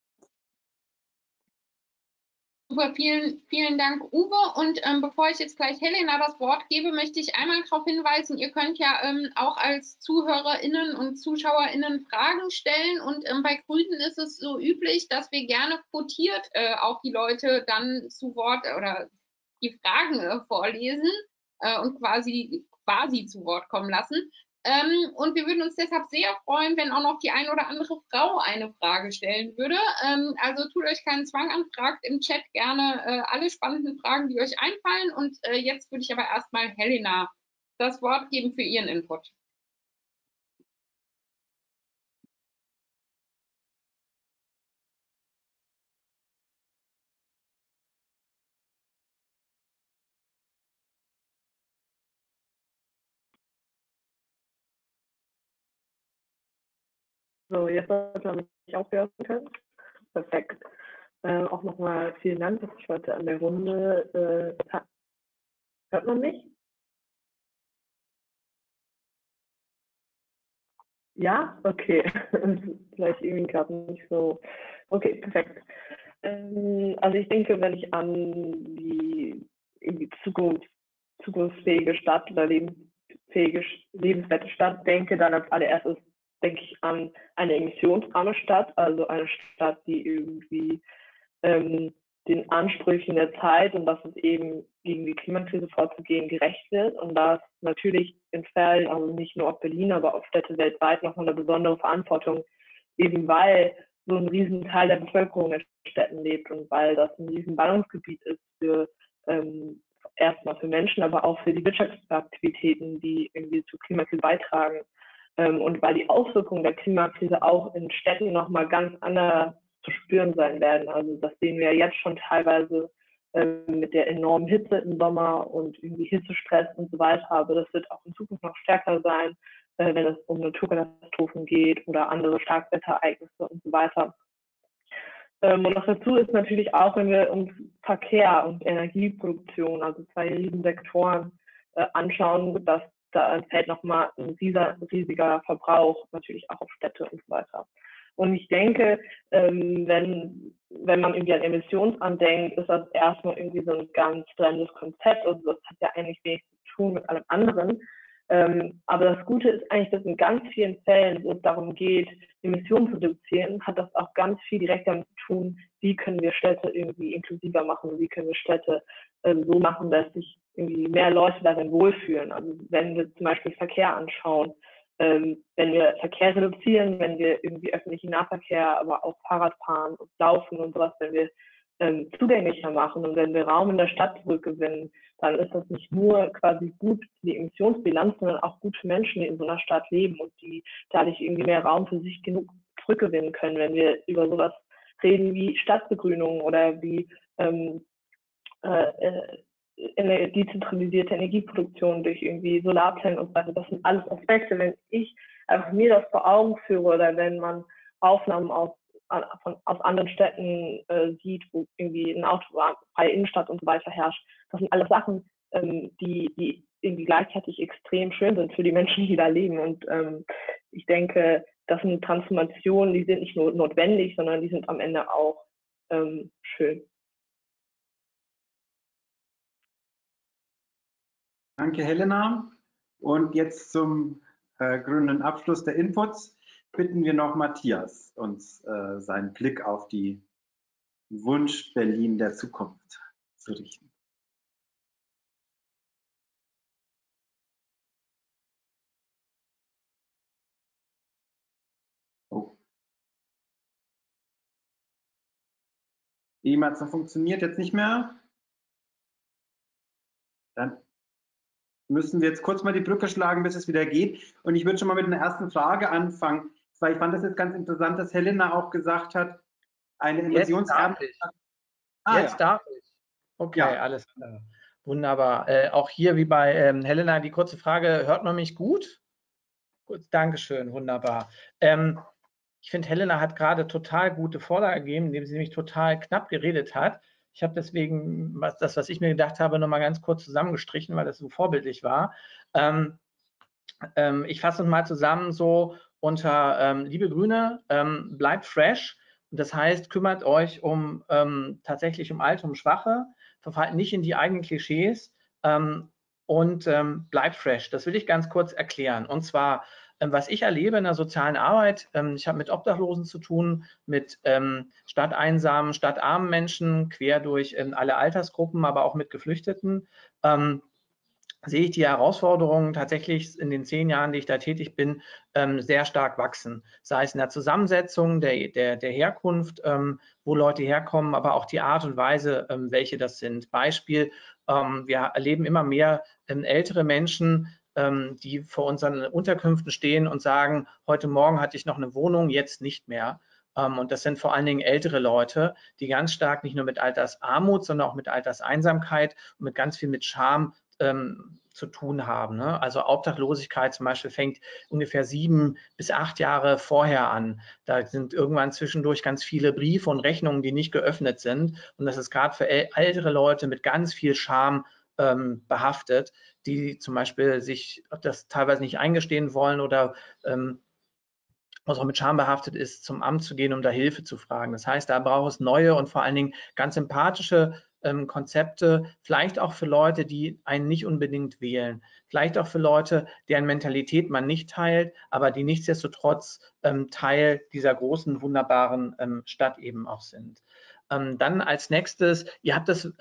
S1: Super, vielen Dank, Uwe. Und bevor ich jetzt gleich Helena das Wort gebe, möchte ich einmal darauf hinweisen, ihr könnt ja auch als ZuhörerInnen und ZuschauerInnen Fragen stellen. Und bei Grünen ist es so üblich, dass wir gerne quotiert auch die Leute dann zu Wort oder die Fragen vorlesen und quasi zu Wort kommen lassen. Und wir würden uns deshalb sehr freuen, wenn auch noch die eine oder andere Frau eine Frage stellen würde. Also tut euch keinen Zwang an, fragt im Chat gerne alle spannenden Fragen, die euch einfallen. Und jetzt würde ich aber erstmal Helena das Wort geben für ihren Input.
S5: So, jetzt sollte man mich auch hören können. Perfekt. Auch nochmal vielen Dank, dass ich heute an der Runde hört man mich? Ja? Okay. Vielleicht irgendwie gerade nicht so. Okay, perfekt. Also ich denke, wenn ich an die irgendwie zukunftsfähige Stadt oder lebenswerte Stadt denke, dann als allererstes denke ich an eine emissionsarme Stadt, also eine Stadt, die irgendwie den Ansprüchen der Zeit und dass es eben gegen die Klimakrise vorzugehen gerecht wird und dass natürlich in Fällen, also nicht nur auf Berlin, aber auf Städte weltweit noch eine besondere Verantwortung, eben weil so ein Riesenteil der Bevölkerung in Städten lebt und weil das ein riesen Ballungsgebiet ist für erstmal für Menschen, aber auch für die Wirtschaftsaktivitäten, die irgendwie zur Klimakrise beitragen. Und weil die Auswirkungen der Klimakrise auch in Städten nochmal ganz anders zu spüren sein werden. Also das sehen wir jetzt schon teilweise mit der enormen Hitze im Sommer und irgendwie Hitzestress und so weiter. Aber das wird auch in Zukunft noch stärker sein, wenn es um Naturkatastrophen geht oder andere Starkwetterereignisse und so weiter. Und noch dazu ist natürlich auch, wenn wir uns Verkehr und Energieproduktion, also zwei Riesensektoren anschauen, dass da entfällt nochmal ein riesiger Verbrauch natürlich auch auf Städte und so weiter. Und ich denke, wenn man irgendwie an Emissionen denkt, ist das erstmal irgendwie so ein ganz fremdes Konzept. Also das hat ja eigentlich wenig zu tun mit allem anderen. Aber das Gute ist eigentlich, dass in ganz vielen Fällen, wo es darum geht, Emissionen zu reduzieren, hat das auch ganz viel direkt damit zu tun, wie können wir Städte irgendwie inklusiver machen, wie können wir Städte so machen, dass sich irgendwie mehr Leute darin wohlfühlen. Also wenn wir zum Beispiel Verkehr anschauen, wenn wir Verkehr reduzieren, wenn wir irgendwie öffentlichen Nahverkehr, aber auch Fahrradfahren und Laufen und sowas, wenn wir zugänglicher machen und wenn wir Raum in der Stadt zurückgewinnen, dann ist das nicht nur quasi gut für die Emissionsbilanz, sondern auch gut für Menschen, die in so einer Stadt leben und die dadurch irgendwie mehr Raum für sich genug zurückgewinnen können, wenn wir über sowas reden wie Stadtbegrünung oder wie dezentralisierte Energieproduktion durch irgendwie Solarzellen und so weiter. Das sind alles Aspekte, wenn ich einfach mir das vor Augen führe oder wenn man Aufnahmen aus anderen Städten sieht, wo irgendwie eine autofreie Innenstadt und so weiter herrscht. Das sind alles Sachen, die irgendwie gleichzeitig extrem schön sind für die Menschen, die da leben. Und ich denke, das sind Transformationen, die sind nicht nur notwendig, sondern die sind am Ende auch schön.
S2: Danke, Helena. Und jetzt zum grünen Abschluss der Inputs bitten wir noch Matthias, uns seinen Blick auf die Wunsch Berlin der Zukunft zu richten. Oh. Eben hat es noch funktioniert, jetzt nicht mehr. Dann müssen wir jetzt kurz mal die Brücke schlagen, bis es wieder geht. Und ich würde schon mal mit einer ersten Frage anfangen. Weil ich fand das jetzt ganz interessant, dass Helena auch gesagt hat, eine emissionsärmere.
S6: Jetzt darf ich. Okay, ja. Alles klar. Wunderbar. Auch hier wie bei Helena die kurze Frage, hört man mich gut? Gut, Dankeschön, wunderbar. Ich finde, Helena hat gerade total gute Vorlage gegeben, indem sie nämlich total knapp geredet hat. Ich habe deswegen was ich mir gedacht habe, nochmal ganz kurz zusammengestrichen, weil das so vorbildlich war. Ich fasse uns mal zusammen so unter liebe Grüne, bleibt fresh. Das heißt, kümmert euch tatsächlich um Alte, um Schwache, verfallt nicht in die eigenen Klischees und bleibt fresh. Das will ich ganz kurz erklären. Und zwar, was ich erlebe in der sozialen Arbeit, ich habe mit Obdachlosen zu tun, mit stadteinsamen, stadtarmen Menschen, quer durch alle Altersgruppen, aber auch mit Geflüchteten. Sehe ich die Herausforderungen tatsächlich in den 10 Jahren, die ich da tätig bin, sehr stark wachsen. Sei es in der Zusammensetzung der Herkunft, wo Leute herkommen, aber auch die Art und Weise, welche das sind. Beispiel, wir erleben immer mehr ältere Menschen, die vor unseren Unterkünften stehen und sagen, heute Morgen hatte ich noch eine Wohnung, jetzt nicht mehr. Und das sind vor allen Dingen ältere Leute, die ganz stark nicht nur mit Altersarmut, sondern auch mit Alterseinsamkeit und mit ganz viel mit Scham zu tun haben. Ne? Also Obdachlosigkeit zum Beispiel fängt ungefähr 7 bis 8 Jahre vorher an. Da sind irgendwann zwischendurch ganz viele Briefe und Rechnungen, die nicht geöffnet sind. Und das ist gerade für ältere Leute mit ganz viel Scham behaftet, die zum Beispiel sich das teilweise nicht eingestehen wollen oder was auch mit Scham behaftet ist, zum Amt zu gehen, um da Hilfe zu fragen. Das heißt, da braucht es neue und vor allen Dingen ganz sympathische Konzepte, vielleicht auch für Leute, die einen nicht unbedingt wählen, vielleicht auch für Leute, deren Mentalität man nicht teilt, aber die nichtsdestotrotz Teil dieser großen, wunderbaren Stadt eben auch sind. Dann als nächstes, ihr habt das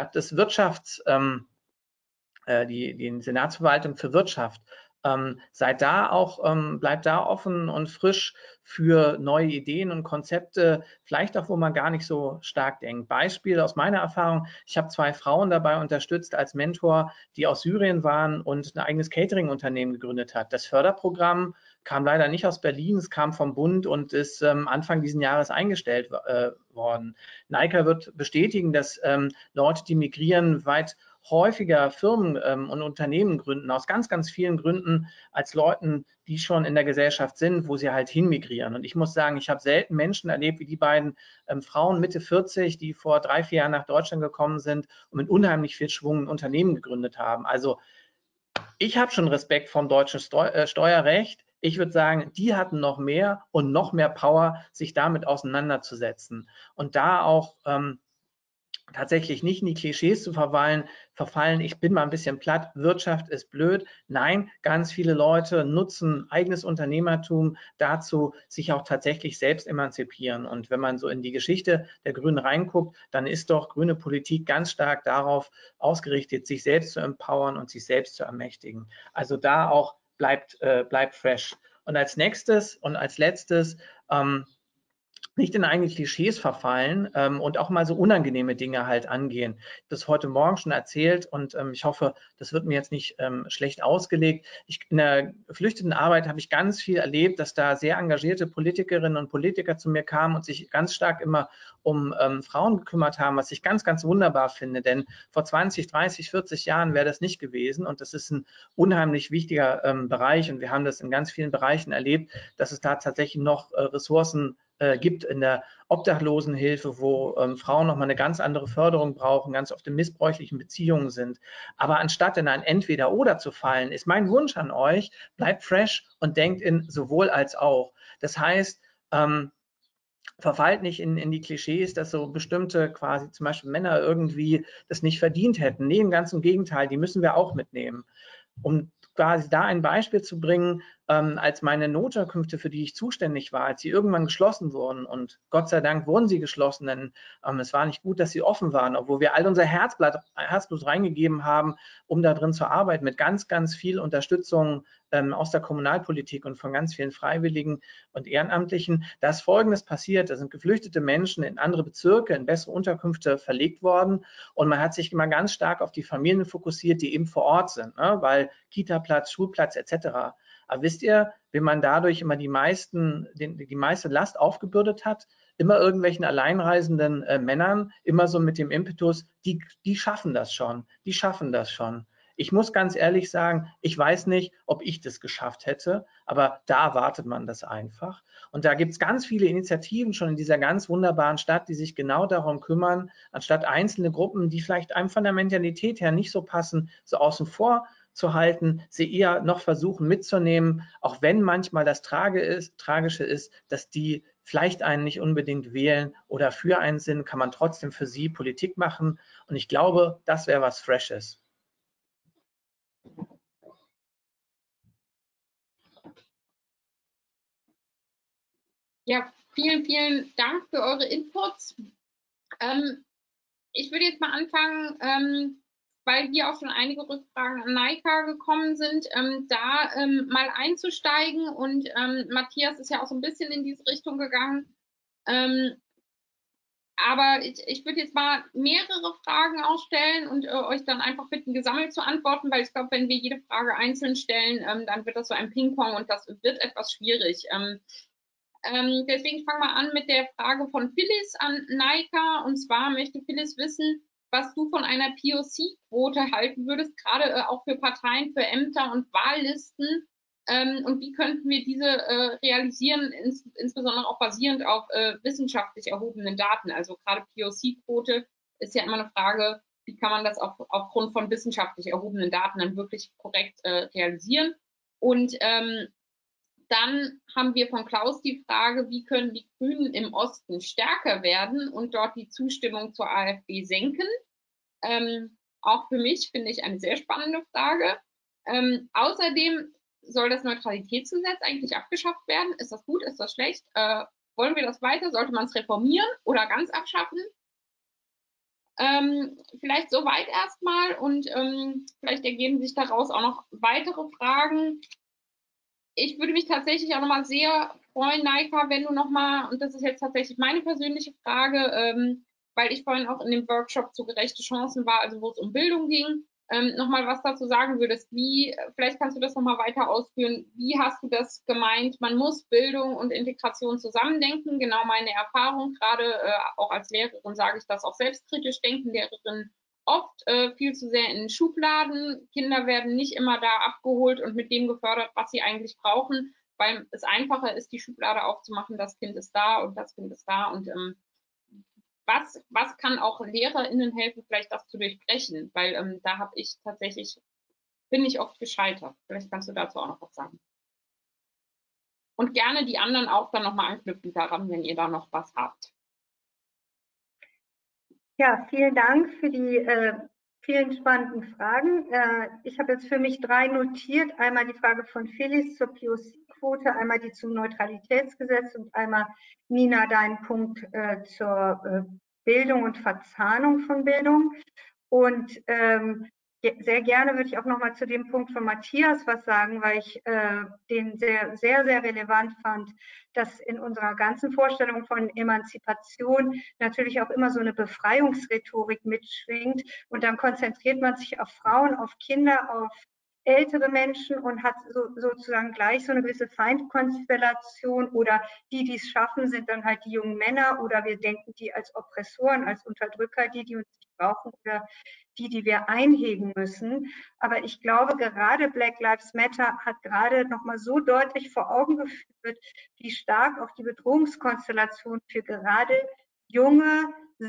S6: die Senatsverwaltung für Wirtschaft. Seid da auch, bleibt da offen und frisch für neue Ideen und Konzepte, vielleicht auch, wo man gar nicht so stark denkt. Beispiel aus meiner Erfahrung, ich habe 2 Frauen dabei unterstützt als Mentor, die aus Syrien waren und ein eigenes Catering-Unternehmen gegründet hat. Das Förderprogramm kam leider nicht aus Berlin, es kam vom Bund und ist Anfang dieses Jahres eingestellt worden. NICA wird bestätigen, dass Leute, die migrieren, weit häufiger Firmen und Unternehmen gründen, aus ganz, ganz vielen Gründen, als Leuten, die schon in der Gesellschaft sind, wo sie halt hinmigrieren. Und ich muss sagen, ich habe selten Menschen erlebt, wie die beiden Frauen Mitte 40, die vor 3, 4 Jahren nach Deutschland gekommen sind und mit unheimlich viel Schwung ein Unternehmen gegründet haben. Also ich habe schon Respekt vom deutschen Steuerrecht. Ich würde sagen, die hatten noch mehr und noch mehr Power, sich damit auseinanderzusetzen. Und da auch tatsächlich nicht in die Klischees zu verfallen, ich bin mal ein bisschen platt, Wirtschaft ist blöd. Nein, ganz viele Leute nutzen eigenes Unternehmertum dazu, sich auch tatsächlich selbst emanzipieren. Und wenn man so in die Geschichte der Grünen reinguckt, dann ist doch grüne Politik ganz stark darauf ausgerichtet, sich selbst zu empowern und sich selbst zu ermächtigen. Also da auch bleibt fresh. Und als nächstes und als letztes, nicht in eigene Klischees verfallen und auch mal so unangenehme Dinge halt angehen. Ich habe das heute Morgen schon erzählt und ich hoffe, das wird mir jetzt nicht schlecht ausgelegt. In der Geflüchtetenarbeit habe ich ganz viel erlebt, dass da sehr engagierte Politikerinnen und Politiker zu mir kamen und sich ganz stark immer um Frauen gekümmert haben, was ich ganz, ganz wunderbar finde, denn vor 20, 30, 40 Jahren wäre das nicht gewesen und das ist ein unheimlich wichtiger Bereich und wir haben das in ganz vielen Bereichen erlebt, dass es da tatsächlich noch Ressourcen gibt in der Obdachlosenhilfe, wo Frauen nochmal eine ganz andere Förderung brauchen, ganz oft in missbräuchlichen Beziehungen sind. Aber anstatt in ein Entweder-Oder zu fallen, ist mein Wunsch an euch, bleibt fresh und denkt in sowohl als auch. Das heißt, verfallt nicht in die Klischees, dass so bestimmte quasi zum Beispiel Männer irgendwie das nicht verdient hätten. Nee, im ganzen Gegenteil, die müssen wir auch mitnehmen. Um quasi da ein Beispiel zu bringen, als meine Notunterkünfte, für die ich zuständig war, als sie irgendwann geschlossen wurden und Gott sei Dank wurden sie geschlossen, denn es war nicht gut, dass sie offen waren, obwohl wir all unser Herzblut reingegeben haben, um da drin zu arbeiten, mit ganz, ganz viel Unterstützung aus der Kommunalpolitik und von ganz vielen Freiwilligen und Ehrenamtlichen. Da ist Folgendes passiert, da sind geflüchtete Menschen in andere Bezirke, in bessere Unterkünfte verlegt worden und man hat sich immer ganz stark auf die Familien fokussiert, die eben vor Ort sind, ne? Weil Kita-Platz, Schulplatz etc. Aber wisst ihr, wie man dadurch immer die meiste Last aufgebürdet hat? Immer irgendwelchen alleinreisenden Männern, immer so mit dem Impetus, die schaffen das schon, die schaffen das schon. Ich muss ganz ehrlich sagen, ich weiß nicht, ob ich das geschafft hätte, aber da erwartet man das einfach. Und da gibt es ganz viele Initiativen schon in dieser ganz wunderbaren Stadt, die sich genau darum kümmern, anstatt einzelne Gruppen, die vielleicht einem von der Mentalität her nicht so passen, so außen vor zu halten, sie eher noch versuchen mitzunehmen, auch wenn manchmal das Tragische ist, dass die vielleicht einen nicht unbedingt wählen oder für einen sind, kann man trotzdem für sie Politik machen. Und ich glaube, das wäre was Freshes.
S1: Ja, vielen, vielen Dank für eure Inputs. Ich würde jetzt mal anfangen, weil hier auch schon einige Rückfragen an NICA gekommen sind, mal einzusteigen. Und Matthias ist ja auch so ein bisschen in diese Richtung gegangen. Aber ich würde jetzt mal mehrere Fragen ausstellen und euch dann einfach bitten, gesammelt zu antworten, weil ich glaube, wenn wir jede Frage einzeln stellen, dann wird das so ein Ping-Pong und das wird etwas schwierig. Deswegen fangen wir an mit der Frage von Phyllis an NICA. Und zwar möchte Phyllis wissen, was du von einer POC-Quote halten würdest, gerade auch für Parteien, für Ämter und Wahllisten. Und wie könnten wir diese realisieren, insbesondere auch basierend auf wissenschaftlich erhobenen Daten. Also gerade POC-Quote ist ja immer eine Frage, wie kann man das aufgrund von wissenschaftlich erhobenen Daten dann wirklich korrekt realisieren. Und dann haben wir von Klaus die Frage, wie können die Grünen im Osten stärker werden und dort die Zustimmung zur AfD senken? Auch für mich finde ich eine sehr spannende Frage. Außerdem soll das Neutralitätsgesetz eigentlich abgeschafft werden? Ist das gut? Ist das schlecht? Wollen wir das weiter? Sollte man es reformieren oder ganz abschaffen? Vielleicht soweit erstmal und vielleicht ergeben sich daraus auch noch weitere Fragen. Ich würde mich tatsächlich auch nochmal sehr freuen, Naika, wenn du nochmal, und das ist jetzt tatsächlich meine persönliche Frage, weil ich vorhin auch in dem Workshop zu gerechte Chancen war, also wo es um Bildung ging, nochmal was dazu sagen würdest. Vielleicht kannst du das nochmal weiter ausführen. Wie hast du das gemeint? Man muss Bildung und Integration zusammendenken. Genau meine Erfahrung. Gerade auch als Lehrerin sage ich das auch selbstkritisch. Denken Lehrerinnen oft viel zu sehr in Schubladen. Kinder werden nicht immer da abgeholt und mit dem gefördert, was sie eigentlich brauchen, weil es einfacher ist, die Schublade aufzumachen. Das Kind ist da und das Kind ist da und was kann auch LehrerInnen helfen, vielleicht das zu durchbrechen? Weil da bin ich oft gescheitert. Vielleicht kannst du dazu auch noch was sagen. Und gerne die anderen auch dann nochmal anknüpfen daran, wenn ihr da noch was habt.
S3: Ja, vielen Dank für die vielen spannenden Fragen. Ich habe jetzt für mich 3 notiert. Einmal die Frage von Felix zur POC-Quote, einmal die zum Neutralitätsgesetz und einmal, Nina, dein Punkt zur Bildung und Verzahnung von Bildung. Und sehr gerne würde ich auch noch mal zu dem Punkt von Matthias was sagen, weil ich den sehr, sehr, sehr relevant fand, dass in unserer ganzen Vorstellung von Emanzipation natürlich auch immer so eine Befreiungsrhetorik mitschwingt. Und dann konzentriert man sich auf Frauen, auf Kinder, auf ältere Menschen und hat sozusagen gleich so eine gewisse Feindkonstellation, oder die es schaffen, sind dann halt die jungen Männer, oder wir denken die als Oppressoren, als Unterdrücker, die uns nicht brauchen, oder die wir einhegen müssen. Aber ich glaube, gerade Black Lives Matter hat gerade nochmal so deutlich vor Augen geführt, wie stark auch die Bedrohungskonstellation für gerade junge,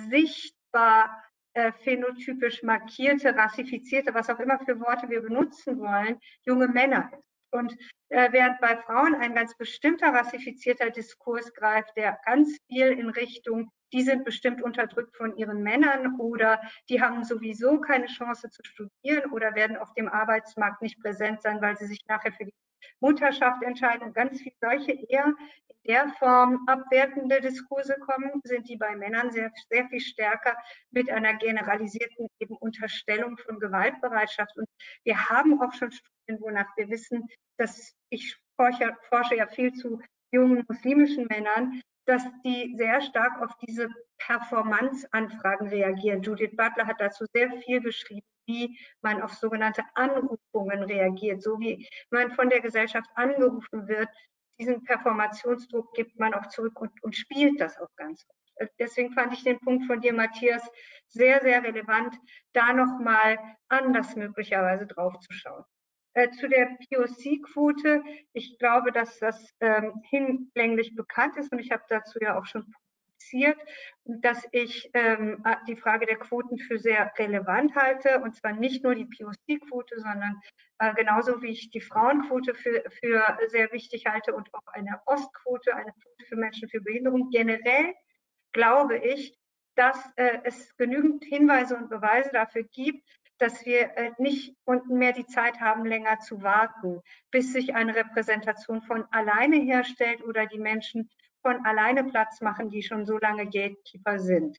S3: sichtbar phänotypisch markierte, rassifizierte, was auch immer für Worte wir benutzen wollen, junge Männer ist. Und während bei Frauen ein ganz bestimmter rassifizierter Diskurs greift, der ganz viel in Richtung, die sind bestimmt unterdrückt von ihren Männern oder die haben sowieso keine Chance zu studieren oder werden auf dem Arbeitsmarkt nicht präsent sein, weil sie sich nachher für die Mutterschaft entscheiden. Und ganz viele solche eher in der Form abwertende Diskurse kommen, sind die bei Männern sehr, sehr viel stärker mit einer generalisierten eben Unterstellung von Gewaltbereitschaft. Und wir haben auch schon Studien, wonach wir wissen, dass ich forsche ja viel zu jungen muslimischen Männern, dass die sehr stark auf diese Performance-Anfragen reagieren. Judith Butler hat dazu sehr viel geschrieben, wie man auf sogenannte Anrufungen reagiert, so wie man von der Gesellschaft angerufen wird. Diesen Performationsdruck gibt man auch zurück und spielt das auch ganz oft. Deswegen fand ich den Punkt von dir, Matthias, sehr, sehr relevant, da nochmal anders möglicherweise drauf zu schauen. Zu der POC-Quote, ich glaube, dass das hinlänglich bekannt ist und ich habe dazu ja auch schon publiziert, dass ich die Frage der Quoten für sehr relevant halte, und zwar nicht nur die POC-Quote, sondern genauso wie ich die Frauenquote für sehr wichtig halte und auch eine Ostquote, eine Quote für Menschen für Behinderung. Generell glaube ich, dass es genügend Hinweise und Beweise dafür gibt, dass wir nicht mehr die Zeit haben, länger zu warten, bis sich eine Repräsentation von alleine herstellt oder die Menschen von alleine Platz machen, die schon so lange Gatekeeper sind.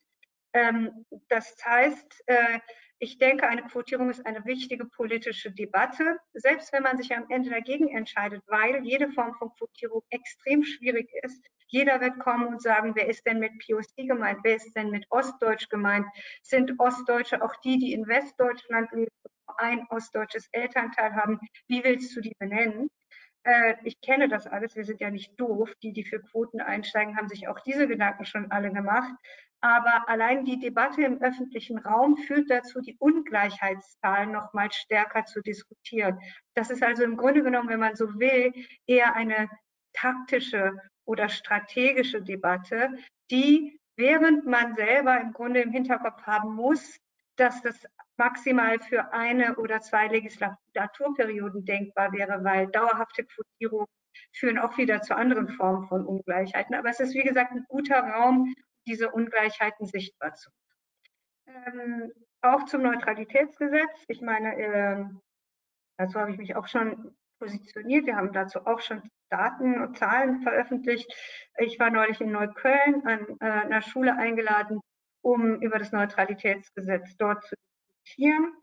S3: Das heißt, ich denke, eine Quotierung ist eine wichtige politische Debatte, selbst wenn man sich am Ende dagegen entscheidet, weil jede Form von Quotierung extrem schwierig ist. Jeder wird kommen und sagen, wer ist denn mit POC gemeint, wer ist denn mit Ostdeutsch gemeint? Sind Ostdeutsche auch die in Westdeutschland leben, ein ostdeutsches Elternteil haben? Wie willst du die benennen? Ich kenne das alles, wir sind ja nicht doof. Die für Quoten einsteigen, haben sich auch diese Gedanken schon alle gemacht. Aber allein die Debatte im öffentlichen Raum führt dazu, die Ungleichheitszahlen noch mal stärker zu diskutieren. Das ist also im Grunde genommen, wenn man so will, eher eine taktische oder strategische Debatte, die, während man selber im Grunde im Hinterkopf haben muss, dass das maximal für 1 oder 2 Legislaturperioden denkbar wäre, weil dauerhafte Quotierungen führen auch wieder zu anderen Formen von Ungleichheiten. Aber es ist, wie gesagt, ein guter Raum, diese Ungleichheiten sichtbar zu machen. Auch zum Neutralitätsgesetz. Ich meine, dazu habe ich mich auch schon positioniert. Wir haben dazu auch schon Daten und Zahlen veröffentlicht. Ich war neulich in Neukölln an einer Schule eingeladen, um über das Neutralitätsgesetz dort zu diskutieren.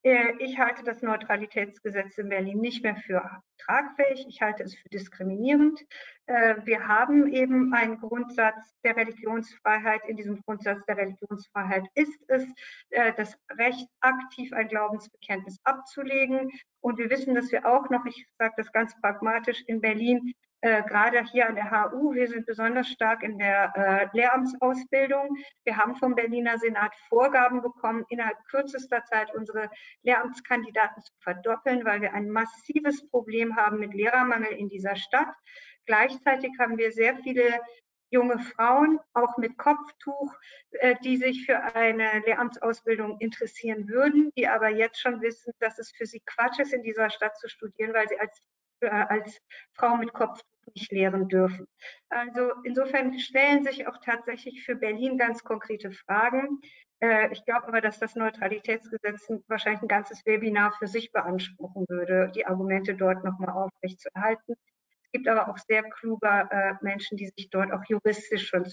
S3: Ich halte das Neutralitätsgesetz in Berlin nicht mehr für tragfähig. Ich halte es für diskriminierend. Wir haben eben einen Grundsatz der Religionsfreiheit. In diesem Grundsatz der Religionsfreiheit ist es das Recht, aktiv ein Glaubensbekenntnis abzulegen. Und wir wissen, dass wir auch noch, ich sage das ganz pragmatisch, in Berlin gerade hier an der HU, wir sind besonders stark in der Lehramtsausbildung. Wir haben vom Berliner Senat Vorgaben bekommen, innerhalb kürzester Zeit unsere Lehramtskandidaten zu verdoppeln, weil wir ein massives Problem haben mit Lehrermangel in dieser Stadt. Gleichzeitig haben wir sehr viele junge Frauen, auch mit Kopftuch, die sich für eine Lehramtsausbildung interessieren würden, die aber jetzt schon wissen, dass es für sie Quatsch ist, in dieser Stadt zu studieren, weil sie als Frau mit Kopftuch nicht lehren dürfen. Also insofern stellen sich auch tatsächlich für Berlin ganz konkrete Fragen. Ich glaube aber, dass das Neutralitätsgesetz wahrscheinlich ein ganzes Webinar für sich beanspruchen würde, die Argumente dort nochmal aufrechtzuerhalten. Es gibt aber auch sehr kluge Menschen, die sich dort auch juristisch schon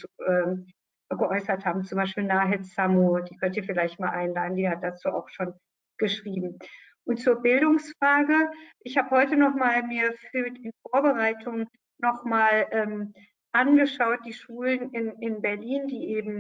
S3: geäußert haben, zum Beispiel Nahid Samu, die könnt ihr vielleicht mal einladen, die hat dazu auch schon geschrieben. Und zur Bildungsfrage, ich habe heute nochmal mir in Vorbereitung nochmal angeschaut, die Schulen in Berlin, die eben,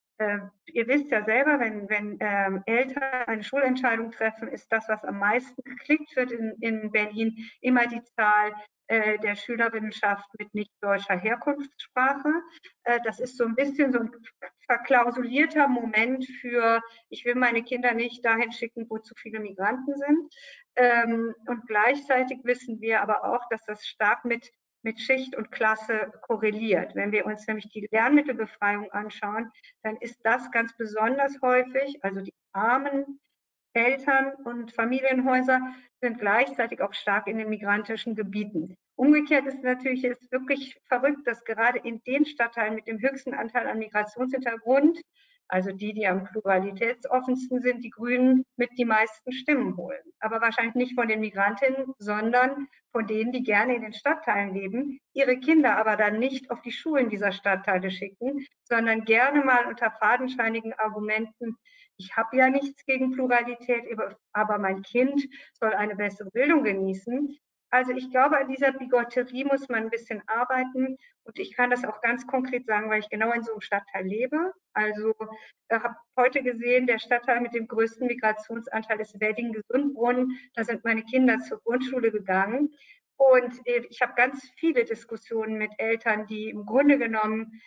S3: ihr wisst ja selber, wenn Eltern eine Schulentscheidung treffen, ist das, was am meisten geklickt wird in Berlin, immer die Zahl der Schülerinnenschaft mit nicht deutscher Herkunftssprache. Das ist so ein bisschen so ein verklausulierter Moment für, ich will meine Kinder nicht dahin schicken, wo zu viele Migranten sind. Und gleichzeitig wissen wir aber auch, dass das stark mit Schicht und Klasse korreliert. Wenn wir uns nämlich die Lernmittelbefreiung anschauen, dann ist das ganz besonders häufig, also die armen Eltern und Familienhäuser sind gleichzeitig auch stark in den migrantischen Gebieten. Umgekehrt ist natürlich jetzt wirklich verrückt, dass gerade in den Stadtteilen mit dem höchsten Anteil an Migrationshintergrund, also die am pluralitätsoffensten sind, die Grünen mit die meisten Stimmen holen. Aber wahrscheinlich nicht von den Migrantinnen, sondern von denen, die gerne in den Stadtteilen leben, ihre Kinder aber dann nicht auf die Schulen dieser Stadtteile schicken, sondern gerne mal unter fadenscheinigen Argumenten, ich habe ja nichts gegen Pluralität, aber mein Kind soll eine bessere Bildung genießen. Also ich glaube, an dieser Bigotterie muss man ein bisschen arbeiten. Und ich kann das auch ganz konkret sagen, weil ich genau in so einem Stadtteil lebe. Also ich habe heute gesehen, der Stadtteil mit dem größten Migrationsanteil ist Wedding-Gesundbrunnen. Da sind meine Kinder zur Grundschule gegangen. Und ich habe ganz viele Diskussionen mit Eltern, die im Grunde genommen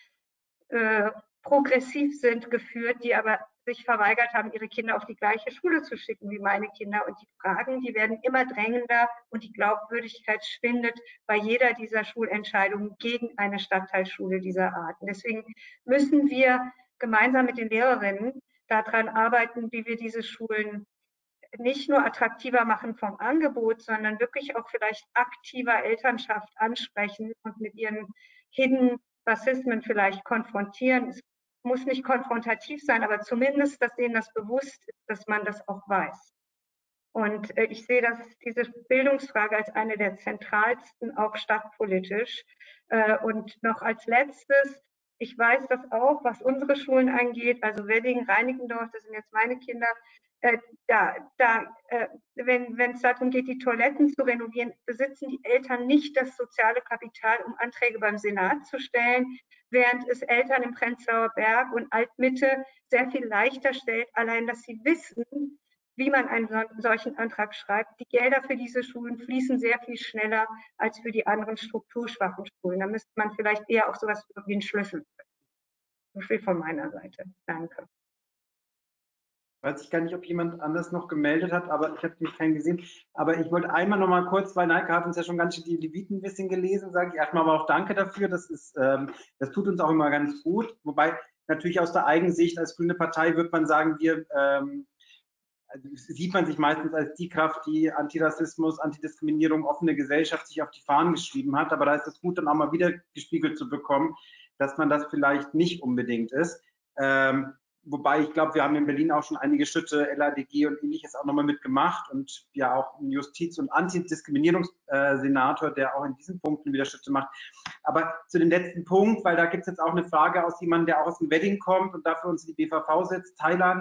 S3: progressiv sind, geführt, die aber sich verweigert haben, ihre Kinder auf die gleiche Schule zu schicken wie meine Kinder. Und die Fragen, die werden immer drängender und die Glaubwürdigkeit schwindet bei jeder dieser Schulentscheidungen gegen eine Stadtteilschule dieser Art. Und deswegen müssen wir gemeinsam mit den Lehrerinnen daran arbeiten, wie wir diese Schulen nicht nur attraktiver machen vom Angebot, sondern wirklich auch vielleicht aktiver Elternschaft ansprechen und mit ihren Hidden Rassismen vielleicht konfrontieren. Es muss nicht konfrontativ sein, aber zumindest, dass denen das bewusst ist, dass man das auch weiß. Und ich sehe diese Bildungsfrage als eine der zentralsten, auch stadtpolitisch. Und noch als letztes, ich weiß das auch, was unsere Schulen angeht, also Wedding, Reinickendorf, das sind jetzt meine Kinder, wenn es darum geht, die Toiletten zu renovieren, besitzen die Eltern nicht das soziale Kapital, um Anträge beim Senat zu stellen, während es Eltern im Prenzlauer Berg und Altmitte sehr viel leichter stellt, allein dass sie wissen, wie man einen solchen Antrag schreibt. Die Gelder für diese Schulen fließen sehr viel schneller als für die anderen strukturschwachen Schulen. Da müsste man vielleicht eher auch sowas wie einen Schlüssel. So viel von meiner Seite. Danke.
S2: Weiß ich gar nicht, ob jemand anders noch gemeldet hat, aber ich habe mich keinen gesehen. Aber ich wollte einmal noch mal kurz, weil Neike hat uns ja schon ganz schön die Leviten ein bisschen gelesen, sage ich erstmal aber auch danke dafür. Das tut uns auch immer ganz gut. Wobei natürlich aus der Eigensicht als Grüne Partei wird man sagen, sieht man sich meistens als die Kraft, die Antirassismus, Antidiskriminierung, offene Gesellschaft sich auf die Fahnen geschrieben hat. Aber da ist es gut, dann auch mal wieder gespiegelt zu bekommen, dass man das vielleicht nicht unbedingt ist. Wobei ich glaube, wir haben in Berlin auch schon einige Schritte, LADG und ähnliches auch nochmal mitgemacht und ja auch einen Justiz- und Antidiskriminierungssenator, der auch in diesen Punkten wieder Schritte macht. Aber zu dem letzten Punkt, weil da gibt es jetzt auch eine Frage aus jemandem, der auch aus dem Wedding kommt und dafür uns die BVV sitzt, Thailand.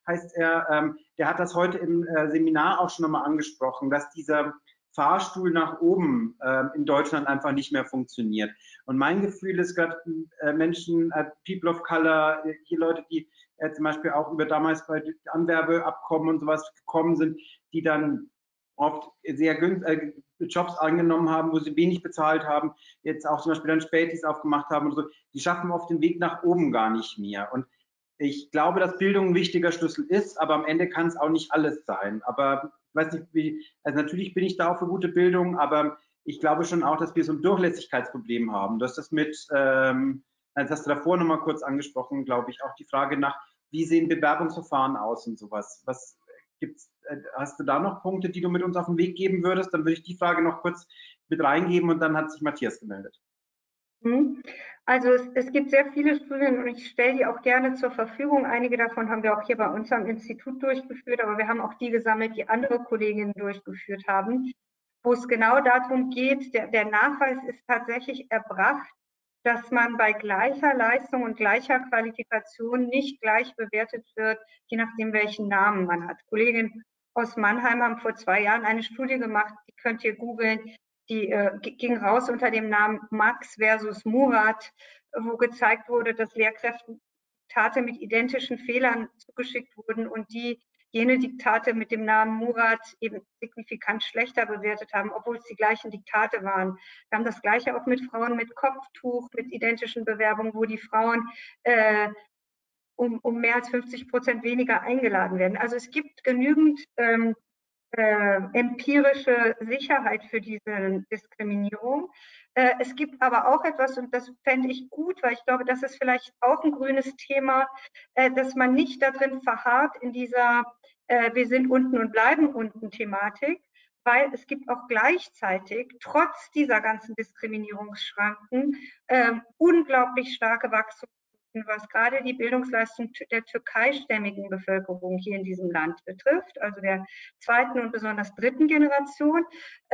S2: heißt er, der hat das heute im Seminar auch schon nochmal angesprochen, dass dieser Fahrstuhl nach oben in Deutschland einfach nicht mehr funktioniert. Und mein Gefühl ist gerade Menschen, People of Color, die Leute, die zum Beispiel auch über damals bei Anwerbeabkommen und sowas gekommen sind, die dann oft sehr Jobs angenommen haben, wo sie wenig bezahlt haben, jetzt auch zum Beispiel dann Spätis aufgemacht haben und so, die schaffen oft den Weg nach oben gar nicht mehr. Und ich glaube, dass Bildung ein wichtiger Schlüssel ist, aber am Ende kann es auch nicht alles sein. Aber ich weiß nicht, also natürlich bin ich da auch für gute Bildung, aber ich glaube schon auch, dass wir so ein Durchlässigkeitsproblem haben. Du hast das das hast du davor nochmal kurz angesprochen, glaube ich, auch die Frage nach, wie sehen Bewerbungsverfahren aus und sowas. Was gibt's, hast du da noch Punkte, die du mit uns auf den Weg geben würdest? Dann würde ich die Frage noch kurz mit reingeben und dann hat sich Matthias gemeldet.
S3: Also es gibt sehr viele Studien und ich stelle die auch gerne zur Verfügung. Einige davon haben wir auch hier bei uns am Institut durchgeführt, aber wir haben auch die gesammelt, die andere Kolleginnen durchgeführt haben, wo es genau darum geht, der Nachweis ist tatsächlich erbracht, dass man bei gleicher Leistung und gleicher Qualifikation nicht gleich bewertet wird, je nachdem, welchen Namen man hat. Kolleginnen aus Mannheim haben vor 2 Jahren eine Studie gemacht, die könnt ihr googeln, die ging raus unter dem Namen Max versus Murat, wo gezeigt wurde, dass Lehrkräften Diktate mit identischen Fehlern zugeschickt wurden und die jene Diktate mit dem Namen Murat eben signifikant schlechter bewertet haben, obwohl es die gleichen Diktate waren. Wir haben das Gleiche auch mit Frauen mit Kopftuch, mit identischen Bewerbungen, wo die Frauen um mehr als 50% weniger eingeladen werden. Also es gibt genügend empirische Sicherheit für diese Diskriminierung. Es gibt aber auch etwas, und das fände ich gut, weil ich glaube, das ist vielleicht auch ein grünes Thema, dass man nicht darin verharrt in dieser wir sind unten und bleiben unten Thematik, weil es gibt auch gleichzeitig, trotz dieser ganzen Diskriminierungsschranken, unglaublich starke Wachstum, was gerade die Bildungsleistung der türkeistämmigen Bevölkerung hier in diesem Land betrifft, also der 2. und besonders 3. Generation.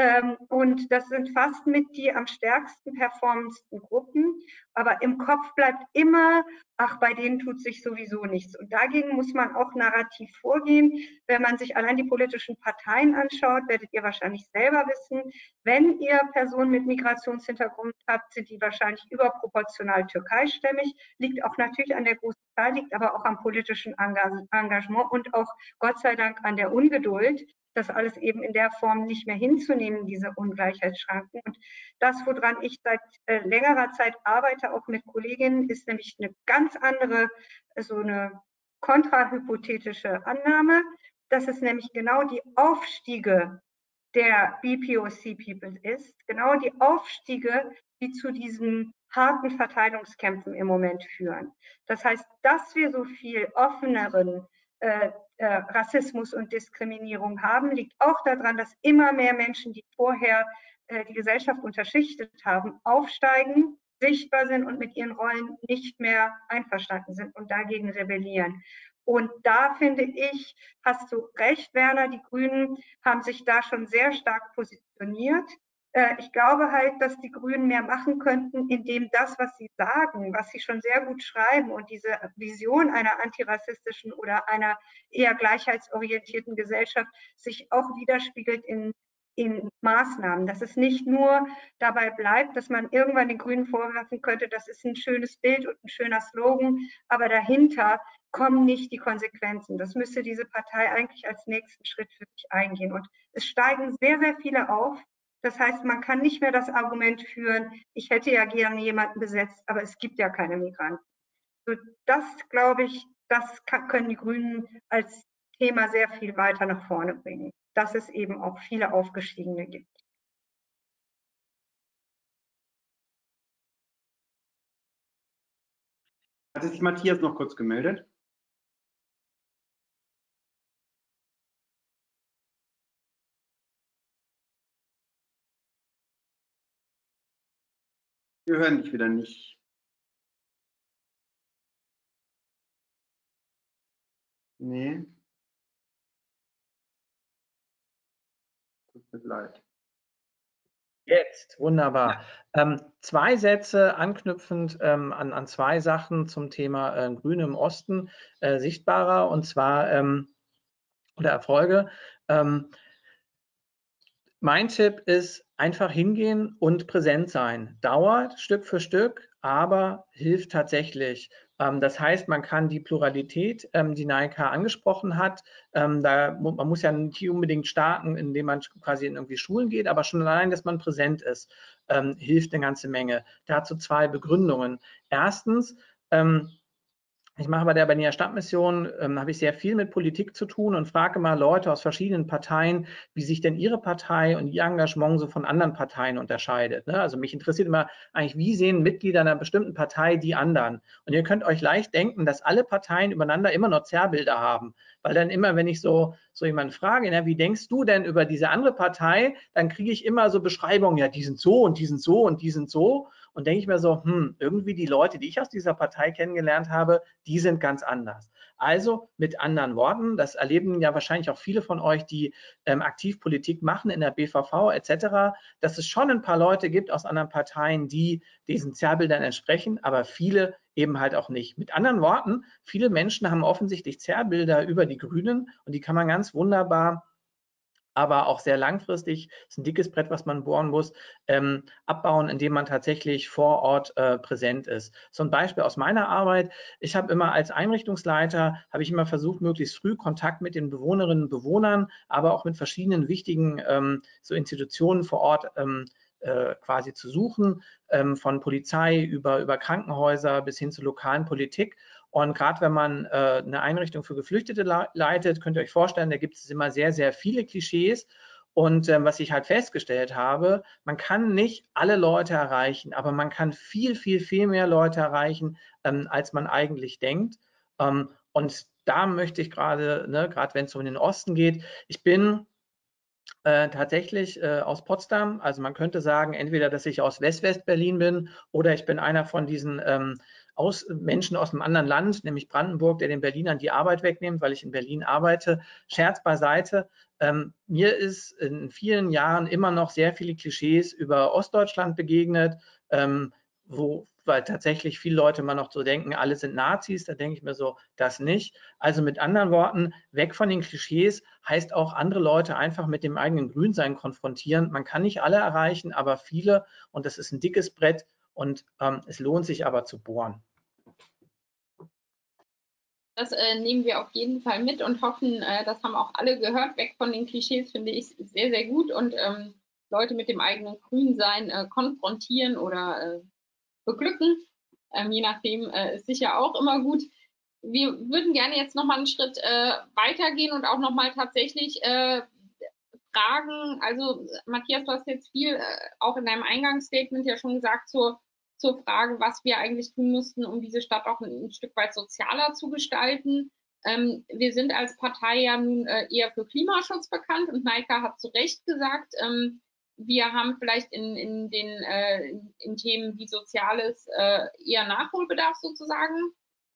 S3: Und das sind fast mit die am stärksten performendsten Gruppen. Aber im Kopf bleibt immer, ach, bei denen tut sich sowieso nichts. Und dagegen muss man auch narrativ vorgehen. Wenn man sich allein die politischen Parteien anschaut, werdet ihr wahrscheinlich selber wissen, wenn ihr Personen mit Migrationshintergrund habt, sind die wahrscheinlich überproportional türkeistämmig. Liegt auch natürlich an der großen Zahl, liegt aber auch am politischen Engagement und auch Gott sei Dank an der Ungeduld, das alles eben in der Form nicht mehr hinzunehmen, diese Ungleichheitsschranken. Und das, woran ich seit längerer Zeit arbeite, auch mit Kolleginnen, ist nämlich eine ganz andere, so eine kontrahypothetische Annahme, dass es nämlich genau die Aufstiege der BPOC-People ist, genau die Aufstiege, die zu diesen harten Verteilungskämpfen im Moment führen. Das heißt, dass wir so viel offeneren Rassismus und Diskriminierung haben, liegt auch daran, dass immer mehr Menschen, die vorher die Gesellschaft unterschichtet haben, aufsteigen, sichtbar sind und mit ihren Rollen nicht mehr einverstanden sind und dagegen rebellieren. Und da finde ich, hast du recht, Werner, die Grünen haben sich da schon sehr stark positioniert. Ich glaube halt, dass die Grünen mehr machen könnten, indem das, was sie sagen, was sie schon sehr gut schreiben und diese Vision einer antirassistischen oder einer eher gleichheitsorientierten Gesellschaft sich auch widerspiegelt in Maßnahmen, dass es nicht nur dabei bleibt, dass man irgendwann den Grünen vorwerfen könnte, das ist ein schönes Bild und ein schöner Slogan, aber dahinter kommen nicht die Konsequenzen. Das müsste diese Partei eigentlich als nächsten Schritt für sich eingehen. Und es steigen sehr, sehr viele auf. Das heißt, man kann nicht mehr das Argument führen, ich hätte ja gerne jemanden besetzt, aber es gibt ja keine Migranten. So, das, glaube ich, das können die Grünen als Thema sehr viel weiter nach vorne bringen, dass es eben auch viele Aufgestiegene gibt.
S2: Hat sich Matthias noch kurz gemeldet? Wir hören dich wieder nicht. Nee. Tut mir leid.
S6: Jetzt, wunderbar. Zwei Sätze anknüpfend an zwei Sachen zum Thema Grüne im Osten sichtbarer, und zwar oder Erfolge. Mein Tipp ist einfach hingehen und präsent sein. Dauert Stück für Stück, aber hilft tatsächlich. Das heißt, man kann die Pluralität, die Naika angesprochen hat, man muss ja nicht unbedingt starten, indem man quasi in irgendwie Schulen geht, aber schon allein, dass man präsent ist, hilft eine ganze Menge. Dazu zwei Begründungen. Erstens, ich mache bei der Berliner Stadtmission, habe ich sehr viel mit Politik zu tun und frage mal Leute aus verschiedenen Parteien, wie sich denn ihre Partei und ihr Engagement so von anderen Parteien unterscheidet. Ne? Also mich interessiert immer eigentlich, wie sehen Mitglieder einer bestimmten Partei die anderen? Und ihr könnt euch leicht denken, dass alle Parteien übereinander immer noch Zerrbilder haben. Weil dann immer, wenn ich so jemanden frage, na, wie denkst du denn über diese andere Partei, dann kriege ich immer so Beschreibungen, ja, die sind so und die sind so und die sind so. Und denke ich mir so, irgendwie die Leute, die ich aus dieser Partei kennengelernt habe, die sind ganz anders. Also mit anderen Worten, das erleben ja wahrscheinlich auch viele von euch, die aktiv Politik machen in der BVV etc., dass es schon ein paar Leute gibt aus anderen Parteien, die diesen Zerrbildern entsprechen, aber viele eben halt auch nicht. Mit anderen Worten, viele Menschen haben offensichtlich Zerrbilder über die Grünen und die kann man ganz wunderbar, aber auch sehr langfristig, ist ein dickes Brett, was man bohren muss, abbauen, indem man tatsächlich vor Ort präsent ist. So ein Beispiel aus meiner Arbeit: Ich habe immer als Einrichtungsleiter, habe ich immer versucht, möglichst früh Kontakt mit den Bewohnerinnen und Bewohnern, aber auch mit verschiedenen wichtigen so Institutionen vor Ort quasi zu suchen, von Polizei über Krankenhäuser bis hin zur lokalen Politik. Und gerade wenn man eine Einrichtung für Geflüchtete leitet, könnt ihr euch vorstellen, da gibt es immer sehr, sehr viele Klischees. Und was ich halt festgestellt habe, man kann nicht alle Leute erreichen, aber man kann viel, viel, viel mehr Leute erreichen, als man eigentlich denkt. Und da möchte ich gerade, ne, gerade wenn es um den Osten geht, ich bin tatsächlich aus Potsdam. Also man könnte sagen, entweder, dass ich aus West-Berlin bin oder ich bin einer von diesen Menschen aus einem anderen Land, nämlich Brandenburg, der den Berlinern die Arbeit wegnimmt, weil ich in Berlin arbeite. Scherz beiseite. Mir ist in vielen Jahren immer noch sehr viele Klischees über Ostdeutschland begegnet, weil tatsächlich viele Leute immer noch so denken, alle sind Nazis. Da denke ich mir so, das nicht. Also mit anderen Worten, weg von den Klischees heißt auch, andere Leute einfach mit dem eigenen Grünsein konfrontieren. Man kann nicht alle erreichen, aber viele, und das ist ein dickes Brett, und es lohnt sich aber zu bohren.
S1: Das nehmen wir auf jeden Fall mit und hoffen, das haben auch alle gehört. Weg von den Klischees finde ich sehr, sehr gut, und Leute mit dem eigenen Grünsein konfrontieren oder beglücken, je nachdem, ist sicher auch immer gut. Wir würden gerne jetzt nochmal einen Schritt weitergehen und auch nochmal tatsächlich fragen, also Matthias, du hast jetzt viel auch in deinem Eingangsstatement ja schon gesagt zur Frage, was wir eigentlich tun müssten, um diese Stadt auch ein Stück weit sozialer zu gestalten. Wir sind als Partei ja nun eher für Klimaschutz bekannt, und Naika hat zu Recht gesagt, wir haben vielleicht in Themen wie Soziales eher Nachholbedarf sozusagen.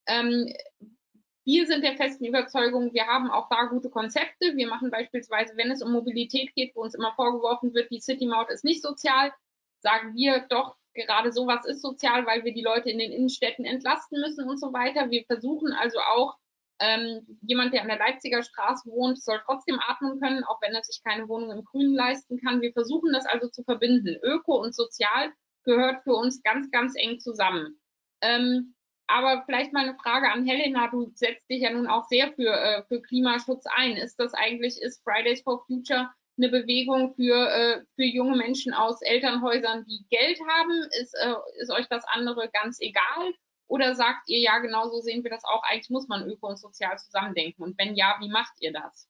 S1: Wir sind der festen Überzeugung, wir haben auch da gute Konzepte. Wir machen beispielsweise, wenn es um Mobilität geht, wo uns immer vorgeworfen wird, die City-Maut ist nicht sozial, sagen wir doch, gerade sowas ist sozial, weil wir die Leute in den Innenstädten entlasten müssen und so weiter. Wir versuchen also auch, jemand, der an der Leipziger Straße wohnt, soll trotzdem atmen können, auch wenn er sich keine Wohnung im Grünen leisten kann. Wir versuchen das also zu verbinden. Öko und Sozial gehört für uns ganz, ganz eng zusammen. Aber vielleicht mal eine Frage an Helena. Du setzt dich ja nun auch sehr für Klimaschutz ein. Ist Fridays for Future eine Bewegung für junge Menschen aus Elternhäusern, die Geld haben? Ist euch das andere ganz egal? Oder sagt ihr, ja, genau so sehen wir das auch, eigentlich muss man öko und sozial zusammendenken? Und wenn ja, wie macht ihr das?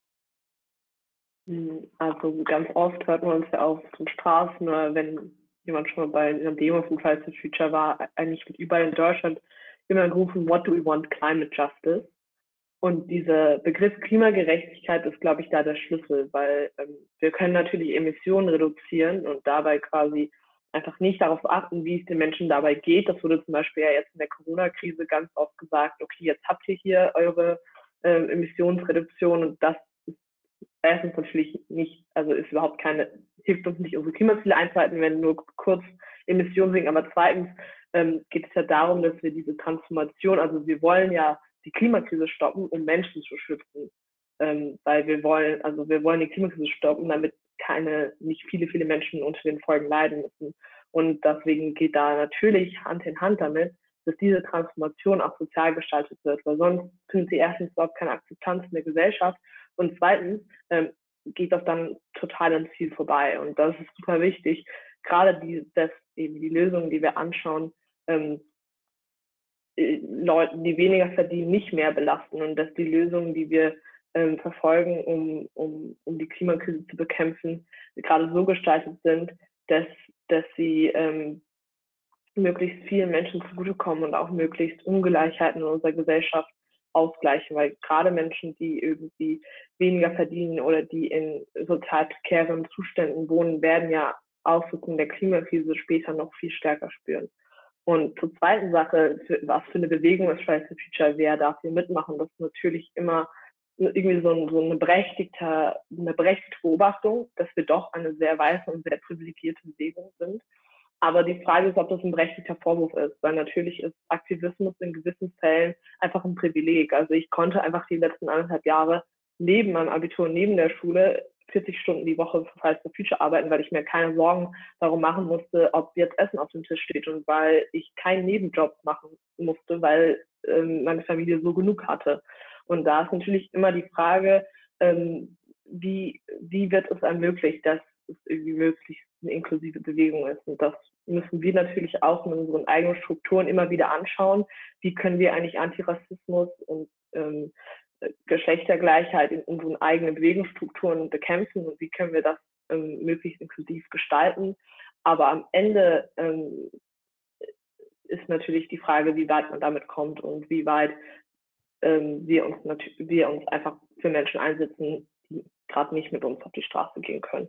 S5: Also ganz oft hört man uns ja auf den Straßen, oder wenn jemand schon mal bei einer Demo von Fridays for Future war, eigentlich wird überall in Deutschland immer gerufen, what do we want? Climate Justice. Und dieser Begriff Klimagerechtigkeit ist, glaube ich, da der Schlüssel, weil wir können natürlich Emissionen reduzieren und dabei quasi einfach nicht darauf achten, wie es den Menschen dabei geht. Das wurde zum Beispiel ja jetzt in der Corona-Krise ganz oft gesagt, okay, jetzt habt ihr hier eure Emissionsreduktion, und das ist erstens natürlich nicht, also ist überhaupt keine hilft uns nicht, unsere Klimaziele einzuhalten, wenn nur kurz Emissionen sinken. Aber zweitens geht es ja darum, dass wir diese Transformation, also wir wollen ja die Klimakrise stoppen, um Menschen zu schützen. Weil wir wollen die Klimakrise stoppen, damit nicht viele Menschen unter den Folgen leiden müssen. Und deswegen geht da natürlich Hand in Hand damit, dass diese Transformation auch sozial gestaltet wird, weil sonst findet sie erstens überhaupt keine Akzeptanz in der Gesellschaft und zweitens geht das dann total am Ziel vorbei. Und das ist super wichtig, gerade dass eben die Lösungen, die wir anschauen, Leuten, die weniger verdienen, nicht mehr belasten und dass die Lösungen, die wir verfolgen, um die Klimakrise zu bekämpfen, gerade so gestaltet sind, dass sie möglichst vielen Menschen zugutekommen und auch möglichst Ungleichheiten in unserer Gesellschaft ausgleichen, weil gerade Menschen, die irgendwie weniger verdienen oder die in sozial prekären Zuständen wohnen, werden ja Auswirkungen der Klimakrise später noch viel stärker spüren. Und zur zweiten Sache, was für eine Bewegung ist Fridays for Future, wer darf hier mitmachen, das ist natürlich immer irgendwie so eine berechtigte Beobachtung, dass wir doch eine sehr weiße und sehr privilegierte Bewegung sind. Aber die Frage ist, ob das ein berechtigter Vorwurf ist, weil natürlich ist Aktivismus in gewissen Fällen einfach ein Privileg. Also ich konnte einfach die letzten 1,5 Jahre neben meinem Abitur, neben der Schule 40 Stunden die Woche für Fridays for Future arbeiten, weil ich mir keine Sorgen darum machen musste, ob jetzt Essen auf dem Tisch steht und weil ich keinen Nebenjob machen musste, weil meine Familie so genug hatte. Und da ist natürlich immer die Frage, wie wird es ermöglicht, dass es irgendwie möglichst eine inklusive Bewegung ist. Und das müssen wir natürlich auch in unseren eigenen Strukturen immer wieder anschauen. Wie können wir eigentlich Antirassismus und Geschlechtergleichheit in unseren eigenen Bewegungsstrukturen bekämpfen und wie können wir das möglichst inklusiv gestalten. Aber am Ende ist natürlich die Frage, wie weit man damit kommt und wie weit wir uns einfach für Menschen einsetzen, die gerade nicht mit uns auf die Straße gehen können.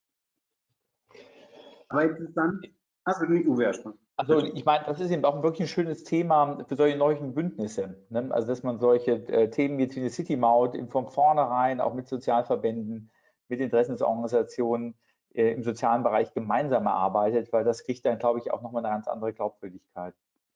S2: Aber interessant. Hast du nicht, Uwe, erstmal?
S4: Also ich meine, das ist eben auch wirklich ein schönes Thema für solche neuen Bündnisse. Ne? Also dass man solche Themen jetzt wie eine City-Maut von vornherein auch mit Sozialverbänden, mit Interessensorganisationen im sozialen Bereich gemeinsam erarbeitet, weil das kriegt dann, glaube ich, auch nochmal eine ganz andere Glaubwürdigkeit.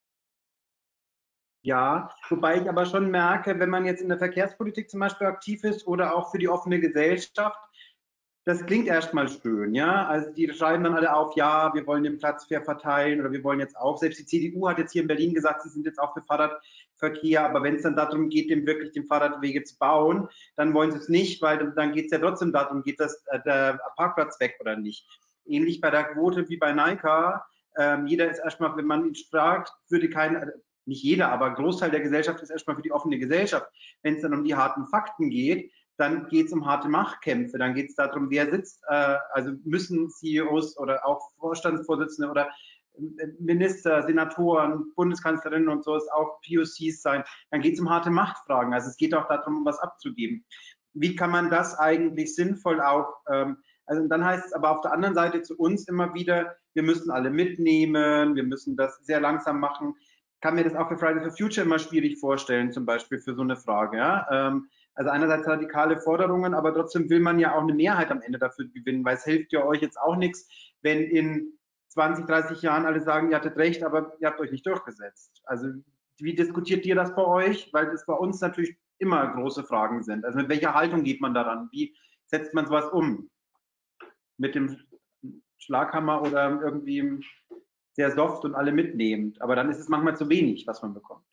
S2: Ja, wobei ich aber schon merke, wenn man jetzt in der Verkehrspolitik zum Beispiel aktiv ist oder auch für die offene Gesellschaft, das klingt erstmal schön, ja. Also die schreiben dann alle auf, ja, wir wollen den Platz fair verteilen oder wir wollen jetzt auch, selbst die CDU hat jetzt hier in Berlin gesagt, sie sind jetzt auch für Fahrradverkehr, aber wenn es dann darum geht, wirklich den Fahrradwege zu bauen, dann wollen sie es nicht, weil dann geht es ja trotzdem darum, geht der Parkplatz weg oder nicht. Ähnlich bei der Quote wie bei NICA, jeder ist erstmal, wenn man ihn fragt, nicht jeder, aber ein Großteil der Gesellschaft ist erstmal für die offene Gesellschaft. Wenn es dann um die harten Fakten geht, dann geht es um harte Machtkämpfe, dann geht es darum, wer sitzt, also müssen CEOs oder auch Vorstandsvorsitzende oder Minister, Senatoren, Bundeskanzlerinnen und so, es auch POCs sein, dann geht es um harte Machtfragen, also es geht auch darum, was abzugeben. Wie kann man das eigentlich sinnvoll auch, also dann heißt es aber auf der anderen Seite zu uns immer wieder, wir müssen alle mitnehmen, wir müssen das sehr langsam machen. Ich kann mir das auch für Fridays for Future immer schwierig vorstellen, zum Beispiel für so eine Frage, ja. Also einerseits radikale Forderungen, aber trotzdem will man ja auch eine Mehrheit am Ende dafür gewinnen, weil es hilft ja euch jetzt auch nichts, wenn in 20, 30 Jahren alle sagen, ihr hattet recht, aber ihr habt euch nicht durchgesetzt. Also wie diskutiert ihr das bei euch? Weil das bei uns natürlich immer große Fragen sind. Also mit welcher Haltung geht man daran? Wie setzt man sowas um? Mit dem Schlaghammer oder irgendwie sehr soft und alle mitnehmend. Aber dann ist es manchmal zu wenig, was man bekommt.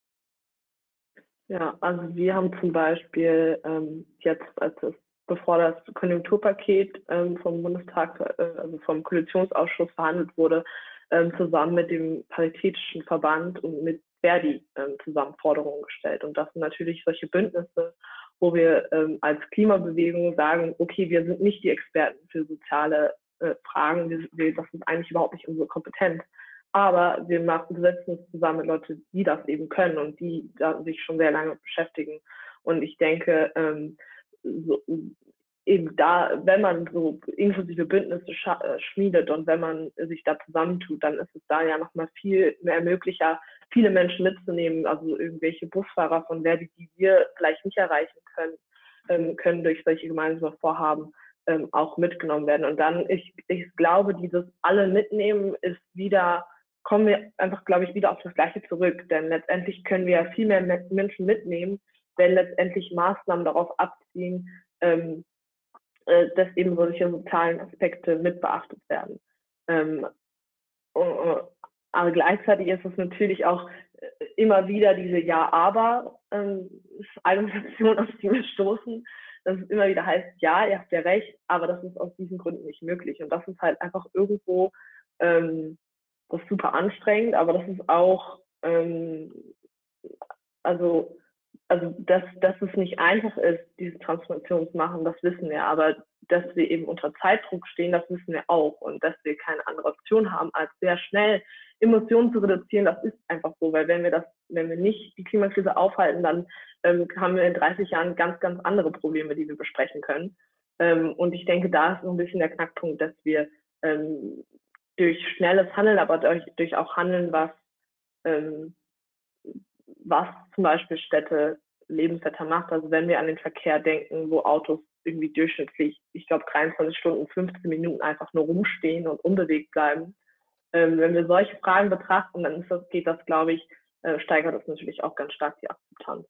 S5: Ja, also wir haben zum Beispiel jetzt, bevor das Konjunkturpaket vom Bundestag, also vom Koalitionsausschuss verhandelt wurde, zusammen mit dem Paritätischen Verband und mit Verdi zusammen Forderungen gestellt. Und das sind natürlich solche Bündnisse, wo wir als Klimabewegung sagen, okay, wir sind nicht die Experten für soziale Fragen, das ist eigentlich überhaupt nicht unsere Kompetenz. Aber wir setzen uns zusammen mit Leuten, die das eben können und die sich schon sehr lange beschäftigen. Und ich denke, eben da, wenn man so inklusive Bündnisse schmiedet und wenn man sich da zusammentut, dann ist es da ja nochmal viel mehr möglicher, viele Menschen mitzunehmen, also irgendwelche Busfahrer von Verdi, die wir vielleicht nicht erreichen können durch solche gemeinsamen Vorhaben, auch mitgenommen werden. Und dann, ich glaube, dieses alle mitnehmen ist wieder, kommen wir einfach, glaube ich, wieder auf das Gleiche zurück. Denn letztendlich können wir ja viel mehr Menschen mitnehmen, wenn letztendlich Maßnahmen darauf abziehen, dass eben solche sozialen Aspekte mit beachtet werden. Aber gleichzeitig ist es natürlich auch immer wieder diese Ja-Aber-Argumentation, auf die wir stoßen, dass es immer wieder heißt, ja, ihr habt ja recht, aber das ist aus diesen Gründen nicht möglich. Und das ist halt einfach irgendwo das ist super anstrengend, aber das ist auch, also dass es nicht einfach ist, diese Transformation zu machen, das wissen wir, aber dass wir eben unter Zeitdruck stehen, das wissen wir auch, und dass wir keine andere Option haben, als sehr schnell Emotionen zu reduzieren, das ist einfach so, weil wenn wir nicht die Klimakrise aufhalten, dann haben wir in 30 Jahren ganz, ganz andere Probleme, die wir besprechen können. Und ich denke, da ist so ein bisschen der Knackpunkt, dass wir durch schnelles Handeln, aber durch auch Handeln, was zum Beispiel Städte lebenswerter macht. Also wenn wir an den Verkehr denken, wo Autos irgendwie durchschnittlich, ich glaube 23 Stunden, 15 Minuten einfach nur rumstehen und unbewegt bleiben. Wenn wir solche Fragen betrachten, dann geht das, glaube ich, steigert das natürlich auch ganz stark die Akzeptanz.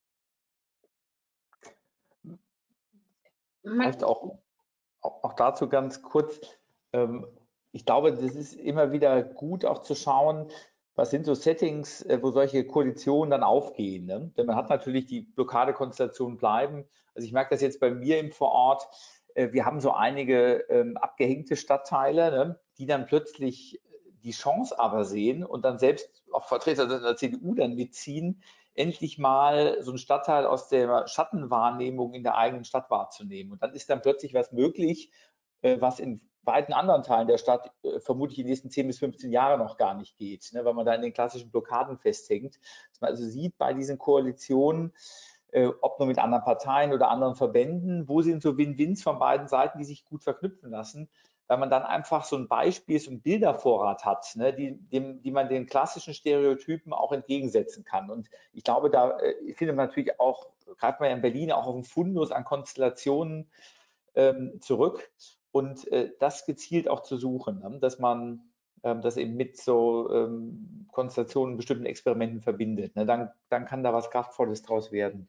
S4: Vielleicht auch dazu ganz kurz. Ich glaube, das ist immer wieder gut auch zu schauen, was sind so Settings, wo solche Koalitionen dann aufgehen. Ne? Denn man hat natürlich die Blockadekonstellationen bleiben. Also ich merke das jetzt bei mir im Vorort. Wir haben so einige abgehängte Stadtteile, ne, die dann plötzlich die Chance aber sehen und dann selbst auch Vertreter der CDU dann mitziehen, endlich mal so einen Stadtteil aus der Schattenwahrnehmung in der eigenen Stadt wahrzunehmen. Und dann ist dann plötzlich was möglich, was in weiten anderen Teilen der Stadt vermutlich die nächsten 10 bis 15 Jahre noch gar nicht geht, ne, weil man da in den klassischen Blockaden festhängt. Dass man also sieht bei diesen Koalitionen, ob nur mit anderen Parteien oder anderen Verbänden, wo sind so Win-Wins von beiden Seiten, die sich gut verknüpfen lassen, weil man dann einfach so ein Beispiel, so ein Bildervorrat hat, ne, die man den klassischen Stereotypen auch entgegensetzen kann. Und ich glaube, da findet man natürlich auch, greift man ja in Berlin auch auf einen Fundus an Konstellationen zurück und das gezielt auch zu suchen, ne, dass man das eben mit so Konstellationen, bestimmten Experimenten verbindet. Ne, dann kann da was Kraftvolles draus werden.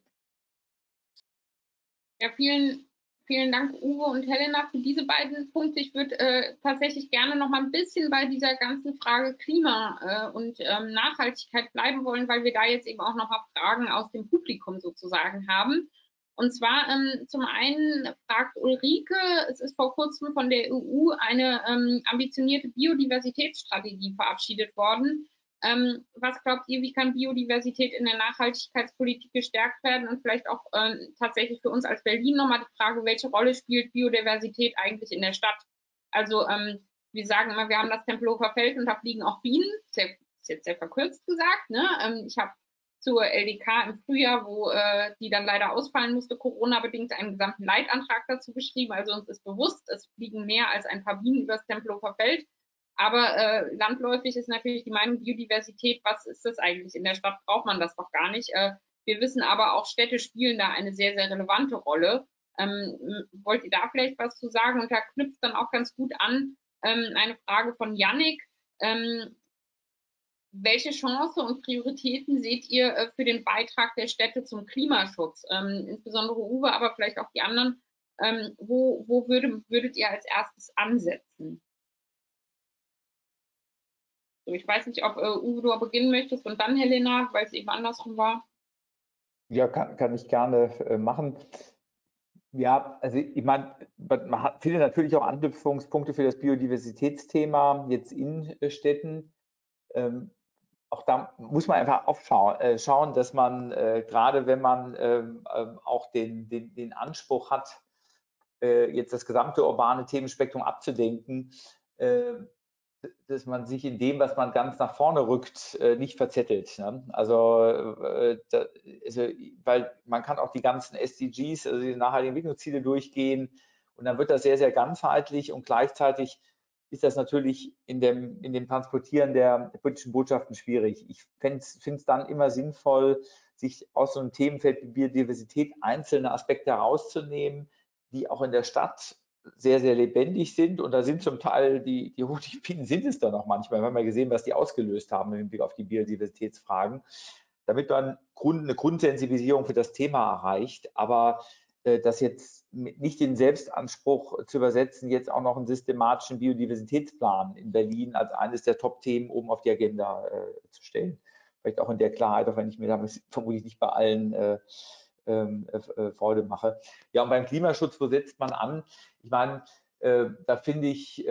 S1: Ja, vielen Dank, Uwe und Helena, für diese beiden Punkte. Ich würde tatsächlich gerne noch mal ein bisschen bei dieser ganzen Frage Klima und Nachhaltigkeit bleiben wollen, weil wir da jetzt eben auch noch mal Fragen aus dem Publikum sozusagen haben. Und zwar zum einen fragt Ulrike, es ist vor kurzem von der EU eine ambitionierte Biodiversitätsstrategie verabschiedet worden. Was glaubt ihr, wie kann Biodiversität in der Nachhaltigkeitspolitik gestärkt werden? Und vielleicht auch tatsächlich für uns als Berlin nochmal die Frage, welche Rolle spielt Biodiversität eigentlich in der Stadt? Also wir sagen immer, wir haben das Tempelhofer Feld und da fliegen auch Bienen. Das ist jetzt sehr verkürzt gesagt. Ne? Ich habe zur LDK im Frühjahr, wo die dann leider ausfallen musste, Corona-bedingt, einen gesamten Leitantrag dazu geschrieben. Also uns ist bewusst, es fliegen mehr als ein paar Bienen übers Tempelhofer Feld. Aber landläufig ist natürlich die Meinung, Biodiversität, was ist das eigentlich? In der Stadt braucht man das doch gar nicht. Wir wissen aber auch, Städte spielen da eine sehr, sehr relevante Rolle. Wollt ihr da vielleicht was zu sagen? Und da knüpft dann auch ganz gut an eine Frage von Yannick. Welche Chance und Prioritäten seht ihr für den Beitrag der Städte zum Klimaschutz? Insbesondere Uwe, aber vielleicht auch die anderen. Wo würdet ihr als erstes ansetzen? Ich weiß nicht, ob Uwe, du beginnen möchtest und dann Helena, weil es eben andersrum war.
S4: Ja, kann ich gerne machen. Ja, also ich meine, man findet natürlich auch Anknüpfungspunkte für das Biodiversitätsthema jetzt in Städten. Auch da muss man einfach schauen, dass man gerade wenn man auch den Anspruch hat, jetzt das gesamte urbane Themenspektrum abzudenken, dass man sich in dem, was man ganz nach vorne rückt, nicht verzettelt. Ne? Also, weil man kann auch die ganzen SDGs, also die nachhaltigen Entwicklungsziele durchgehen und dann wird das sehr, sehr ganzheitlich und gleichzeitig ist das natürlich in dem Transportieren der politischen Botschaften schwierig. Ich finde es dann immer sinnvoll, sich aus so einem Themenfeld wie Biodiversität einzelne Aspekte herauszunehmen, die auch in der Stadt sehr, sehr lebendig sind und da sind zum Teil die Honigbienen sind es dann auch manchmal. Wir haben ja gesehen, was die ausgelöst haben im Hinblick auf die Biodiversitätsfragen, damit man eine Grundsensibilisierung für das Thema erreicht, aber das jetzt nicht den Selbstanspruch zu übersetzen, jetzt auch noch einen systematischen Biodiversitätsplan in Berlin als eines der Top-Themen oben auf die Agenda zu stellen. Vielleicht auch in der Klarheit, auch wenn ich mir damit vermutlich nicht bei allen Freude mache. Ja, und beim Klimaschutz, wo setzt man an? Ich meine, da finde ich,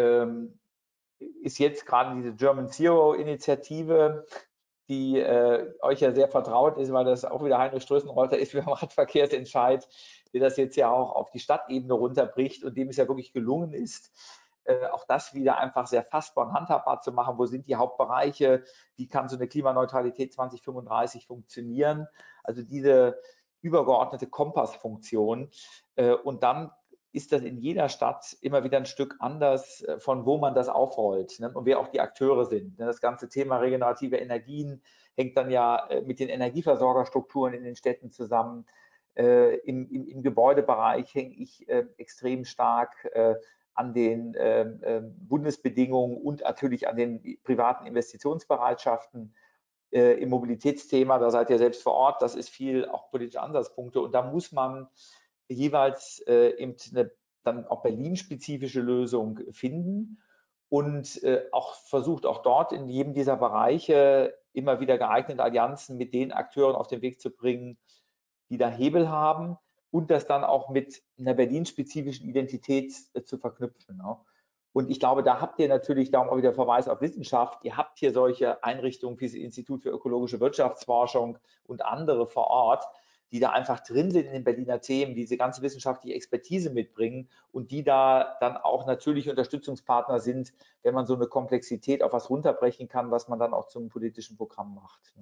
S4: ist jetzt gerade diese German Zero-Initiative, die euch ja sehr vertraut ist, weil das auch wieder Heinrich Strößenreuther ist, wie beim Radverkehrsentscheid, der das jetzt ja auch auf die Stadtebene runterbricht und dem es ja wirklich gelungen ist, auch das wieder einfach sehr fassbar und handhabbar zu machen. Wo sind die Hauptbereiche? Wie kann so eine Klimaneutralität 2035 funktionieren? Also diese übergeordnete Kompassfunktion. Und dann ist das in jeder Stadt immer wieder ein Stück anders, von wo man das aufrollt, ne? Und wer auch die Akteure sind. Das ganze Thema regenerative Energien hängt dann ja mit den Energieversorgerstrukturen in den Städten zusammen. Im Gebäudebereich hänge ich extrem stark an den Bundesbedingungen und natürlich an den privaten Investitionsbereitschaften. Im Mobilitätsthema, da seid ihr selbst vor Ort, das ist viel auch politische Ansatzpunkte und da muss man jeweils eben dann auch Berlin-spezifische Lösung finden und auch versucht, auch dort in jedem dieser Bereiche immer wieder geeignete Allianzen mit den Akteuren auf den Weg zu bringen, die da Hebel haben und das dann auch mit einer Berlin-spezifischen Identität zu verknüpfen. Ne? Und ich glaube, da habt ihr natürlich, darum auch wieder Verweis auf Wissenschaft, ihr habt hier solche Einrichtungen wie das Institut für ökologische Wirtschaftsforschung und andere vor Ort, die da einfach drin sind in den Berliner Themen, diese ganze wissenschaftliche Expertise mitbringen und die da dann auch natürlich Unterstützungspartner sind, wenn man so eine Komplexität auf was runterbrechen kann, was man dann auch zum politischen Programm macht.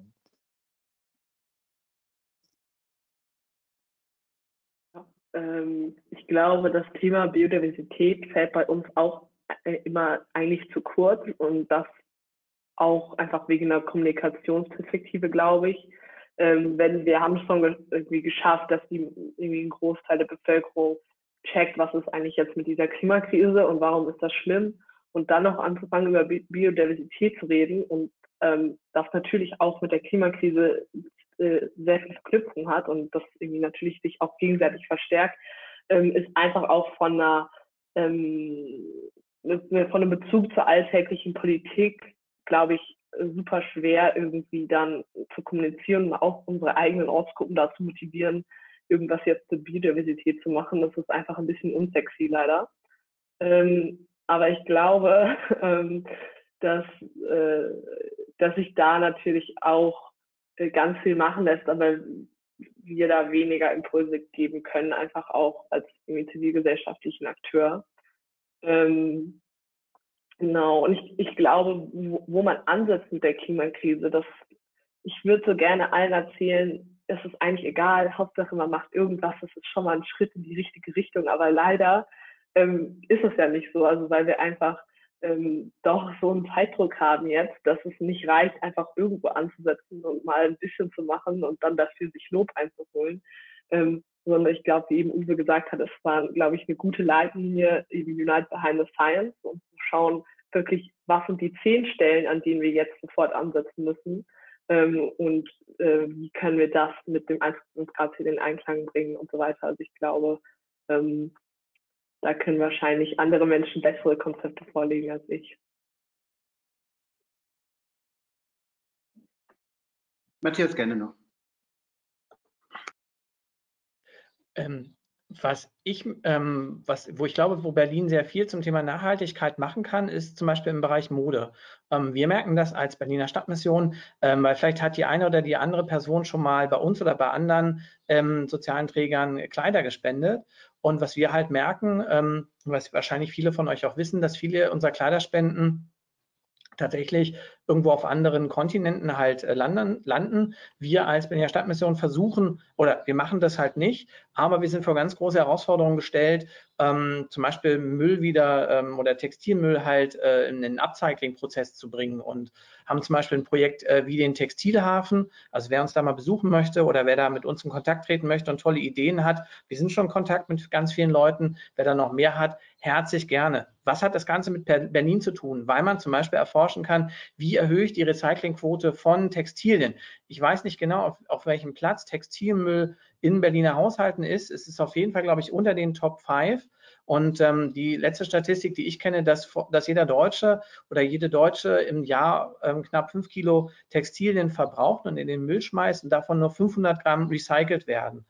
S5: Ich glaube, das Thema Biodiversität fällt bei uns auch immer eigentlich zu kurz und das auch einfach wegen einer Kommunikationsperspektive, glaube ich. Wenn wir haben es schon irgendwie geschafft, dass irgendwie ein Großteil der Bevölkerung checkt, was ist eigentlich jetzt mit dieser Klimakrise und warum ist das schlimm und dann noch anzufangen, über Biodiversität zu reden und das natürlich auch mit der Klimakrise sehr viel Verknüpfung hat und das irgendwie natürlich sich auch gegenseitig verstärkt, ist einfach auch von einem Bezug zur alltäglichen Politik, glaube ich, super schwer irgendwie dann zu kommunizieren und auch unsere eigenen Ortsgruppen dazu motivieren, irgendwas jetzt zur Biodiversität zu machen. Das ist einfach ein bisschen unsexy leider. Aber ich glaube, dass sich da natürlich auch ganz viel machen lässt, aber wir da weniger Impulse geben können, einfach auch als zivilgesellschaftlichen Akteur. Genau, und ich glaube, wo man ansetzt mit der Klimakrise, ich würde so gerne allen erzählen, es ist eigentlich egal, Hauptsache man macht irgendwas, das ist schon mal ein Schritt in die richtige Richtung, aber leider ist es ja nicht so, also weil wir einfach doch so einen Zeitdruck haben jetzt, dass es nicht reicht, einfach irgendwo anzusetzen und mal ein bisschen zu machen und dann dafür sich Lob einzuholen, sondern ich glaube, wie eben Uwe gesagt hat, es war, glaube ich, eine gute Leitlinie, eben Unite Behind the Science und zu schauen wirklich, was sind die 10 Stellen, an denen wir jetzt sofort ansetzen müssen und wie können wir das mit dem 1,5-Grad-Ziel in Einklang bringen und so weiter. Also ich glaube, da können wahrscheinlich andere Menschen bessere Konzepte vorlegen als ich.
S2: Matthias, gerne noch.
S6: Wo ich glaube, wo Berlin sehr viel zum Thema Nachhaltigkeit machen kann, ist zum Beispiel im Bereich Mode. Wir merken das als Berliner Stadtmission, weil vielleicht hat die eine oder die andere Person schon mal bei uns oder bei anderen sozialen Trägern Kleider gespendet. Und was wir halt merken, was wahrscheinlich viele von euch auch wissen, dass viele unserer Kleiderspenden tatsächlich irgendwo auf anderen Kontinenten halt landen. Wir als Berliner Stadtmission versuchen, oder wir machen das halt nicht, aber wir sind vor ganz große Herausforderungen gestellt, zum Beispiel Müll wieder oder Textilmüll halt in den Upcycling-Prozess zu bringen und haben zum Beispiel ein Projekt wie den Textilhafen. Also wer uns da mal besuchen möchte oder wer da mit uns in Kontakt treten möchte und tolle Ideen hat, wir sind schon in Kontakt mit ganz vielen Leuten, wer da noch mehr hat, herzlich gerne. Was hat das Ganze mit Berlin zu tun? Weil man zum Beispiel erforschen kann, wie erhöhe ich die Recyclingquote von Textilien. Ich weiß nicht genau, auf welchem Platz Textilmüll in Berliner Haushalten ist. Es ist auf jeden Fall, glaube ich, unter den Top 5. Und die letzte Statistik, die ich kenne, dass jeder Deutsche oder jede Deutsche im Jahr knapp 5 Kilo Textilien verbraucht und in den Müll schmeißt und davon nur 500 Gramm recycelt werden.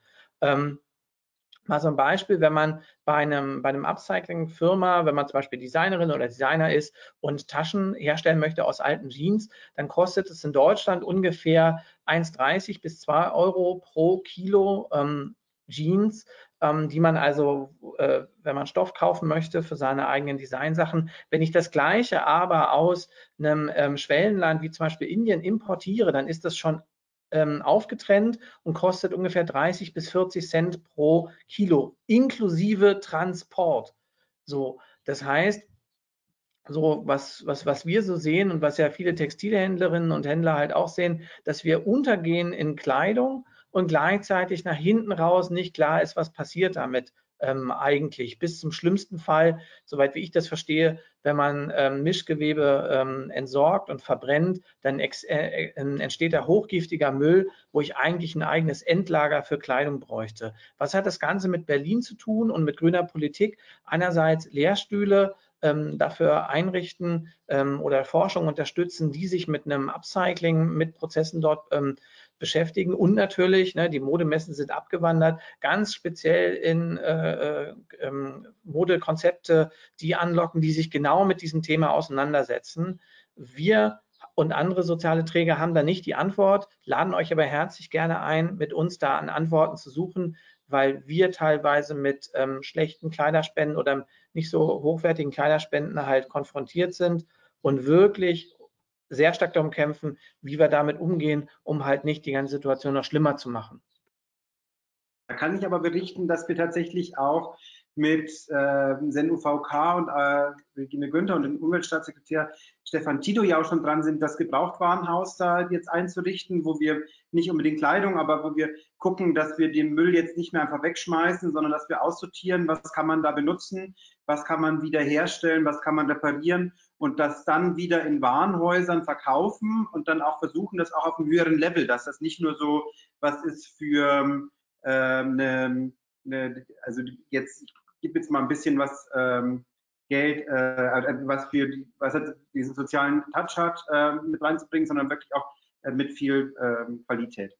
S6: Mal so ein Beispiel, wenn man bei einem Upcycling-Firma, wenn man zum Beispiel Designerin oder Designer ist und Taschen herstellen möchte aus alten Jeans, dann kostet es in Deutschland ungefähr 1,30 bis 2 Euro pro Kilo Jeans, die man also, wenn man Stoff kaufen möchte für seine eigenen Designsachen, wenn ich das Gleiche aber aus einem Schwellenland wie zum Beispiel Indien importiere, dann ist das schon aufgetrennt und kostet ungefähr 30 bis 40 Cent pro Kilo, inklusive Transport. So, das heißt, so was wir so sehen und was ja viele Textilhändlerinnen und Händler halt auch sehen, dass wir untergehen in Kleidung und gleichzeitig nach hinten raus nicht klar ist, was passiert damit eigentlich. Bis zum schlimmsten Fall, soweit wie ich das verstehe, wenn man Mischgewebe entsorgt und verbrennt, dann entsteht da hochgiftiger Müll, wo ich eigentlich ein eigenes Endlager für Kleidung bräuchte. Was hat das Ganze mit Berlin zu tun und mit grüner Politik? Einerseits Lehrstühle, dafür einrichten oder Forschung unterstützen, die sich mit einem Upcycling, mit Prozessen dort beschäftigen und natürlich, die Modemessen sind abgewandert, ganz speziell in Modekonzepte, die anlocken, die sich genau mit diesem Thema auseinandersetzen. Wir und andere soziale Träger haben da nicht die Antwort, laden euch aber herzlich gerne ein, mit uns da an Antworten zu suchen, weil wir teilweise mit schlechten Kleiderspenden oder nicht so hochwertigen Kleiderspenden halt konfrontiert sind und wirklich sehr stark darum kämpfen, wie wir damit umgehen, um halt nicht die ganze Situation noch schlimmer zu machen.
S2: Da kann ich aber berichten, dass wir tatsächlich auch mit SEN-UVK und Regine Günther und dem Umweltstaatssekretär Stefan Tito ja auch schon dran sind, das Gebrauchtwarenhaus da jetzt einzurichten, wo wir nicht unbedingt Kleidung, aber wo wir gucken, dass wir den Müll jetzt nicht mehr einfach wegschmeißen, sondern dass wir aussortieren, was kann man da benutzen, was kann man wieder herstellen, was kann man reparieren und das dann wieder in Warenhäusern verkaufen und dann auch versuchen, das auch auf einem höheren Level, dass das nicht nur so was ist für also jetzt, ich gebe jetzt mal ein bisschen was Geld, was hat diesen sozialen Touch hat, mit reinzubringen, sondern wirklich auch mit viel Qualität.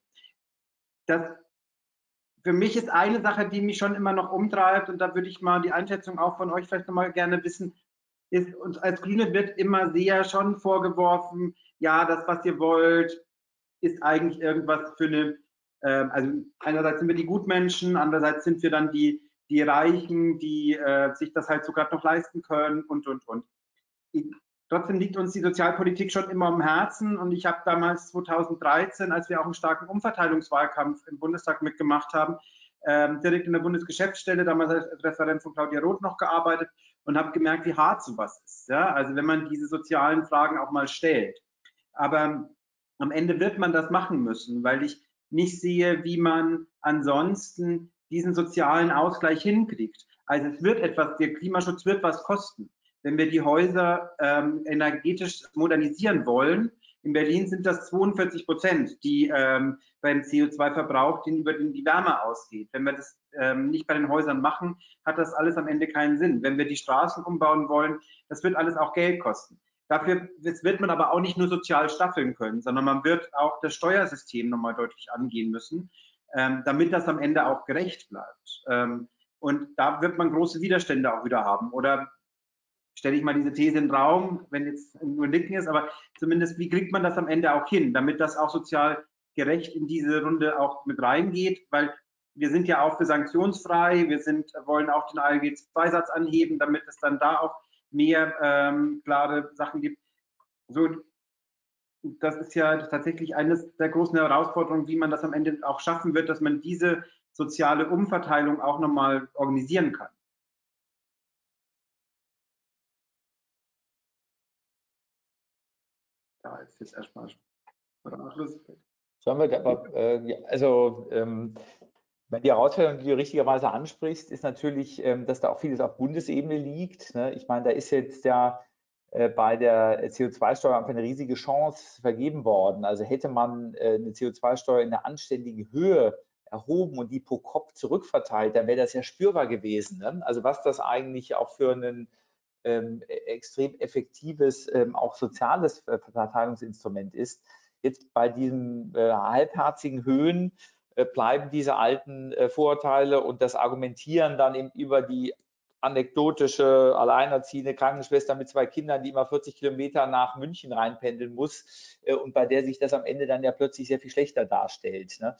S2: Für mich ist eine Sache, die mich schon immer noch umtreibt, und da würde ich mal die Einschätzung auch von euch vielleicht nochmal gerne wissen, ist, uns als Grüne wird immer sehr schon vorgeworfen, ja, das, was ihr wollt, ist eigentlich irgendwas für eine, also einerseits sind wir die Gutmenschen, andererseits sind wir dann die Reichen, die sich das halt so gerade noch leisten können und. Trotzdem liegt uns die Sozialpolitik schon immer am Herzen, und ich habe damals 2013, als wir auch einen starken Umverteilungswahlkampf im Bundestag mitgemacht haben, direkt in der Bundesgeschäftsstelle, damals als Referent von Claudia Roth noch gearbeitet und habe gemerkt, wie hart sowas ist. Ja? Also wenn man diese sozialen Fragen auch mal stellt. Aber am Ende wird man das machen müssen, weil ich nicht sehe, wie man ansonsten diesen sozialen Ausgleich hinkriegt. Also es wird etwas, der Klimaschutz wird was kosten. Wenn wir die Häuser energetisch modernisieren wollen, in Berlin sind das 42%, die beim CO2-Verbrauch über den die Wärme ausgeht. Wenn wir das nicht bei den Häusern machen, hat das alles am Ende keinen Sinn. Wenn wir die Straßen umbauen wollen, das wird alles auch Geld kosten. Dafür wird man aber auch nicht nur sozial staffeln können, sondern man wird auch das Steuersystem nochmal deutlich angehen müssen, damit das am Ende auch gerecht bleibt. Und da wird man große Widerstände auch wieder haben. Oder stelle ich mal diese These in den Raum, wenn jetzt nur ein Nicken ist, aber zumindest, wie kriegt man das am Ende auch hin, damit das auch sozial gerecht in diese Runde auch mit reingeht, weil wir sind ja auch für sanktionsfrei, wollen auch den ALG-2-Satz anheben, damit es dann da auch mehr klare Sachen gibt. So, das ist ja tatsächlich eines der großen Herausforderungen, wie man das am Ende auch schaffen wird, dass man diese soziale Umverteilung auch nochmal organisieren kann. ja, ist jetzt erstmal vernachlässigt.
S4: Sollen wir aber, die Herausforderung, die du richtigerweise ansprichst, ist natürlich, dass da auch vieles auf Bundesebene liegt. Ne? Ich meine, da ist jetzt ja bei der CO2-Steuer einfach eine riesige Chance vergeben worden. Also hätte man eine CO2-Steuer in einer anständigen Höhe erhoben und die pro Kopf zurückverteilt, dann wäre das ja spürbar gewesen. Ne? Also was das eigentlich auch für ein extrem effektives, auch soziales Verteilungsinstrument ist. Jetzt bei diesen halbherzigen Höhen bleiben diese alten Vorurteile und das Argumentieren dann eben über die anekdotische, alleinerziehende Krankenschwester mit 2 Kindern, die immer 40 Kilometer nach München reinpendeln muss und bei der sich das am Ende dann ja plötzlich sehr viel schlechter darstellt. Ne?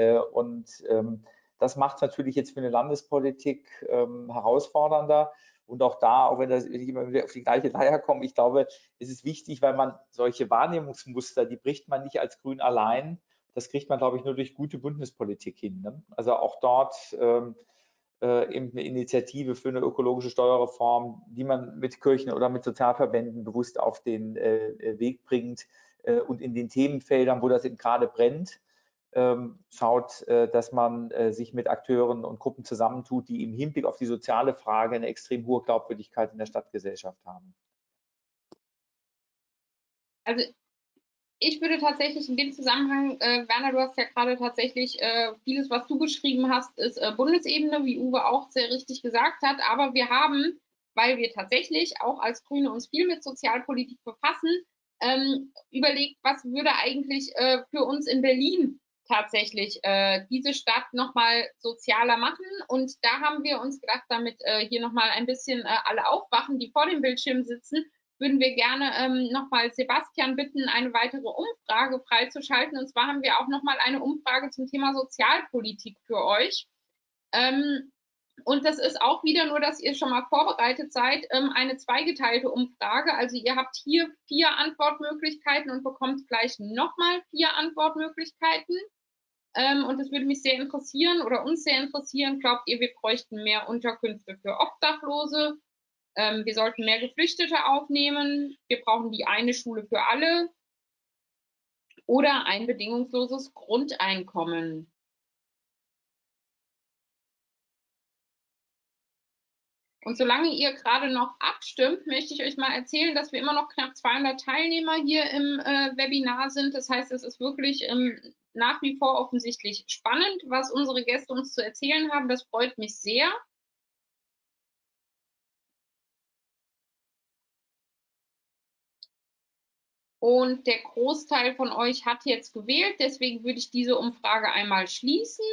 S4: Das macht es natürlich jetzt für eine Landespolitik herausfordernder. Und auch da, auch wenn das immer wieder auf die gleiche Leier kommt, ich glaube, es ist wichtig, weil man solche Wahrnehmungsmuster, die bricht man nicht als Grün allein. Das kriegt man, glaube ich, nur durch gute Bundespolitik hin. Ne? Also auch dort eben eine Initiative für eine ökologische Steuerreform, die man mit Kirchen oder mit Sozialverbänden bewusst auf den Weg bringt und in den Themenfeldern, wo das eben gerade brennt, schaut, dass man sich mit Akteuren und Gruppen zusammentut, die im Hinblick auf die soziale Frage eine extrem hohe Glaubwürdigkeit in der Stadtgesellschaft haben.
S1: Also ich würde tatsächlich in dem Zusammenhang, Werner, du hast ja gerade tatsächlich vieles, was du beschrieben hast, ist Bundesebene, wie Uwe auch sehr richtig gesagt hat. Aber wir haben, weil wir tatsächlich auch als Grüne uns viel mit Sozialpolitik befassen, überlegt, was würde eigentlich für uns in Berlin tatsächlich diese Stadt nochmal sozialer machen. Und da haben wir uns gedacht, damit hier nochmal ein bisschen alle aufwachen, die vor dem Bildschirm sitzen, würden wir gerne nochmal Sebastian bitten, eine weitere Umfrage freizuschalten. Und zwar haben wir auch nochmal eine Umfrage zum Thema Sozialpolitik für euch. Und das ist auch wieder nur, dass ihr schon mal vorbereitet seid, eine zweigeteilte Umfrage. Also ihr habt hier 4 Antwortmöglichkeiten und bekommt gleich nochmal 4 Antwortmöglichkeiten. Und es würde mich sehr interessieren oder uns sehr interessieren, glaubt ihr, wir bräuchten mehr Unterkünfte für Obdachlose? Wir sollten mehr Geflüchtete aufnehmen. Wir brauchen die eine Schule für alle oder ein bedingungsloses Grundeinkommen. Und solange ihr gerade noch abstimmt, möchte ich euch mal erzählen, dass wir immer noch knapp 200 Teilnehmer hier im Webinar sind. Das heißt, es ist wirklich nach wie vor offensichtlich spannend, was unsere Gäste uns zu erzählen haben. Das freut mich sehr. Und der Großteil von euch hat jetzt gewählt. Deswegen würde ich diese Umfrage einmal schließen.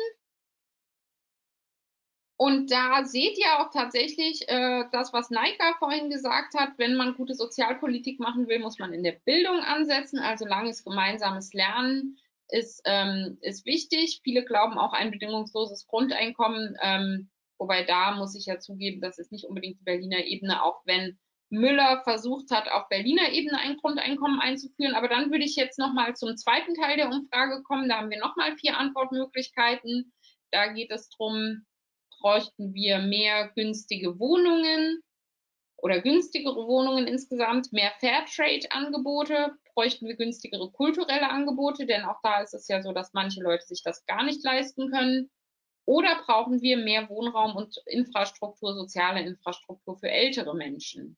S1: Und da seht ihr auch tatsächlich das, was Naika vorhin gesagt hat. Wenn man gute Sozialpolitik machen will, muss man in der Bildung ansetzen. Also langes gemeinsames Lernen ist wichtig. Viele glauben auch ein bedingungsloses Grundeinkommen. Wobei da muss ich ja zugeben, das ist nicht unbedingt die Berliner Ebene, auch wenn Müller versucht hat, auf Berliner Ebene ein Grundeinkommen einzuführen. Aber dann würde ich jetzt nochmal zum zweiten Teil der Umfrage kommen. Da haben wir nochmal 4 Antwortmöglichkeiten. Da geht es darum, bräuchten wir mehr günstige Wohnungen oder günstigere Wohnungen insgesamt, mehr Fairtrade-Angebote, bräuchten wir günstigere kulturelle Angebote, denn auch da ist es ja so, dass manche Leute sich das gar nicht leisten können. Oder brauchen wir mehr Wohnraum und Infrastruktur, soziale Infrastruktur für ältere Menschen?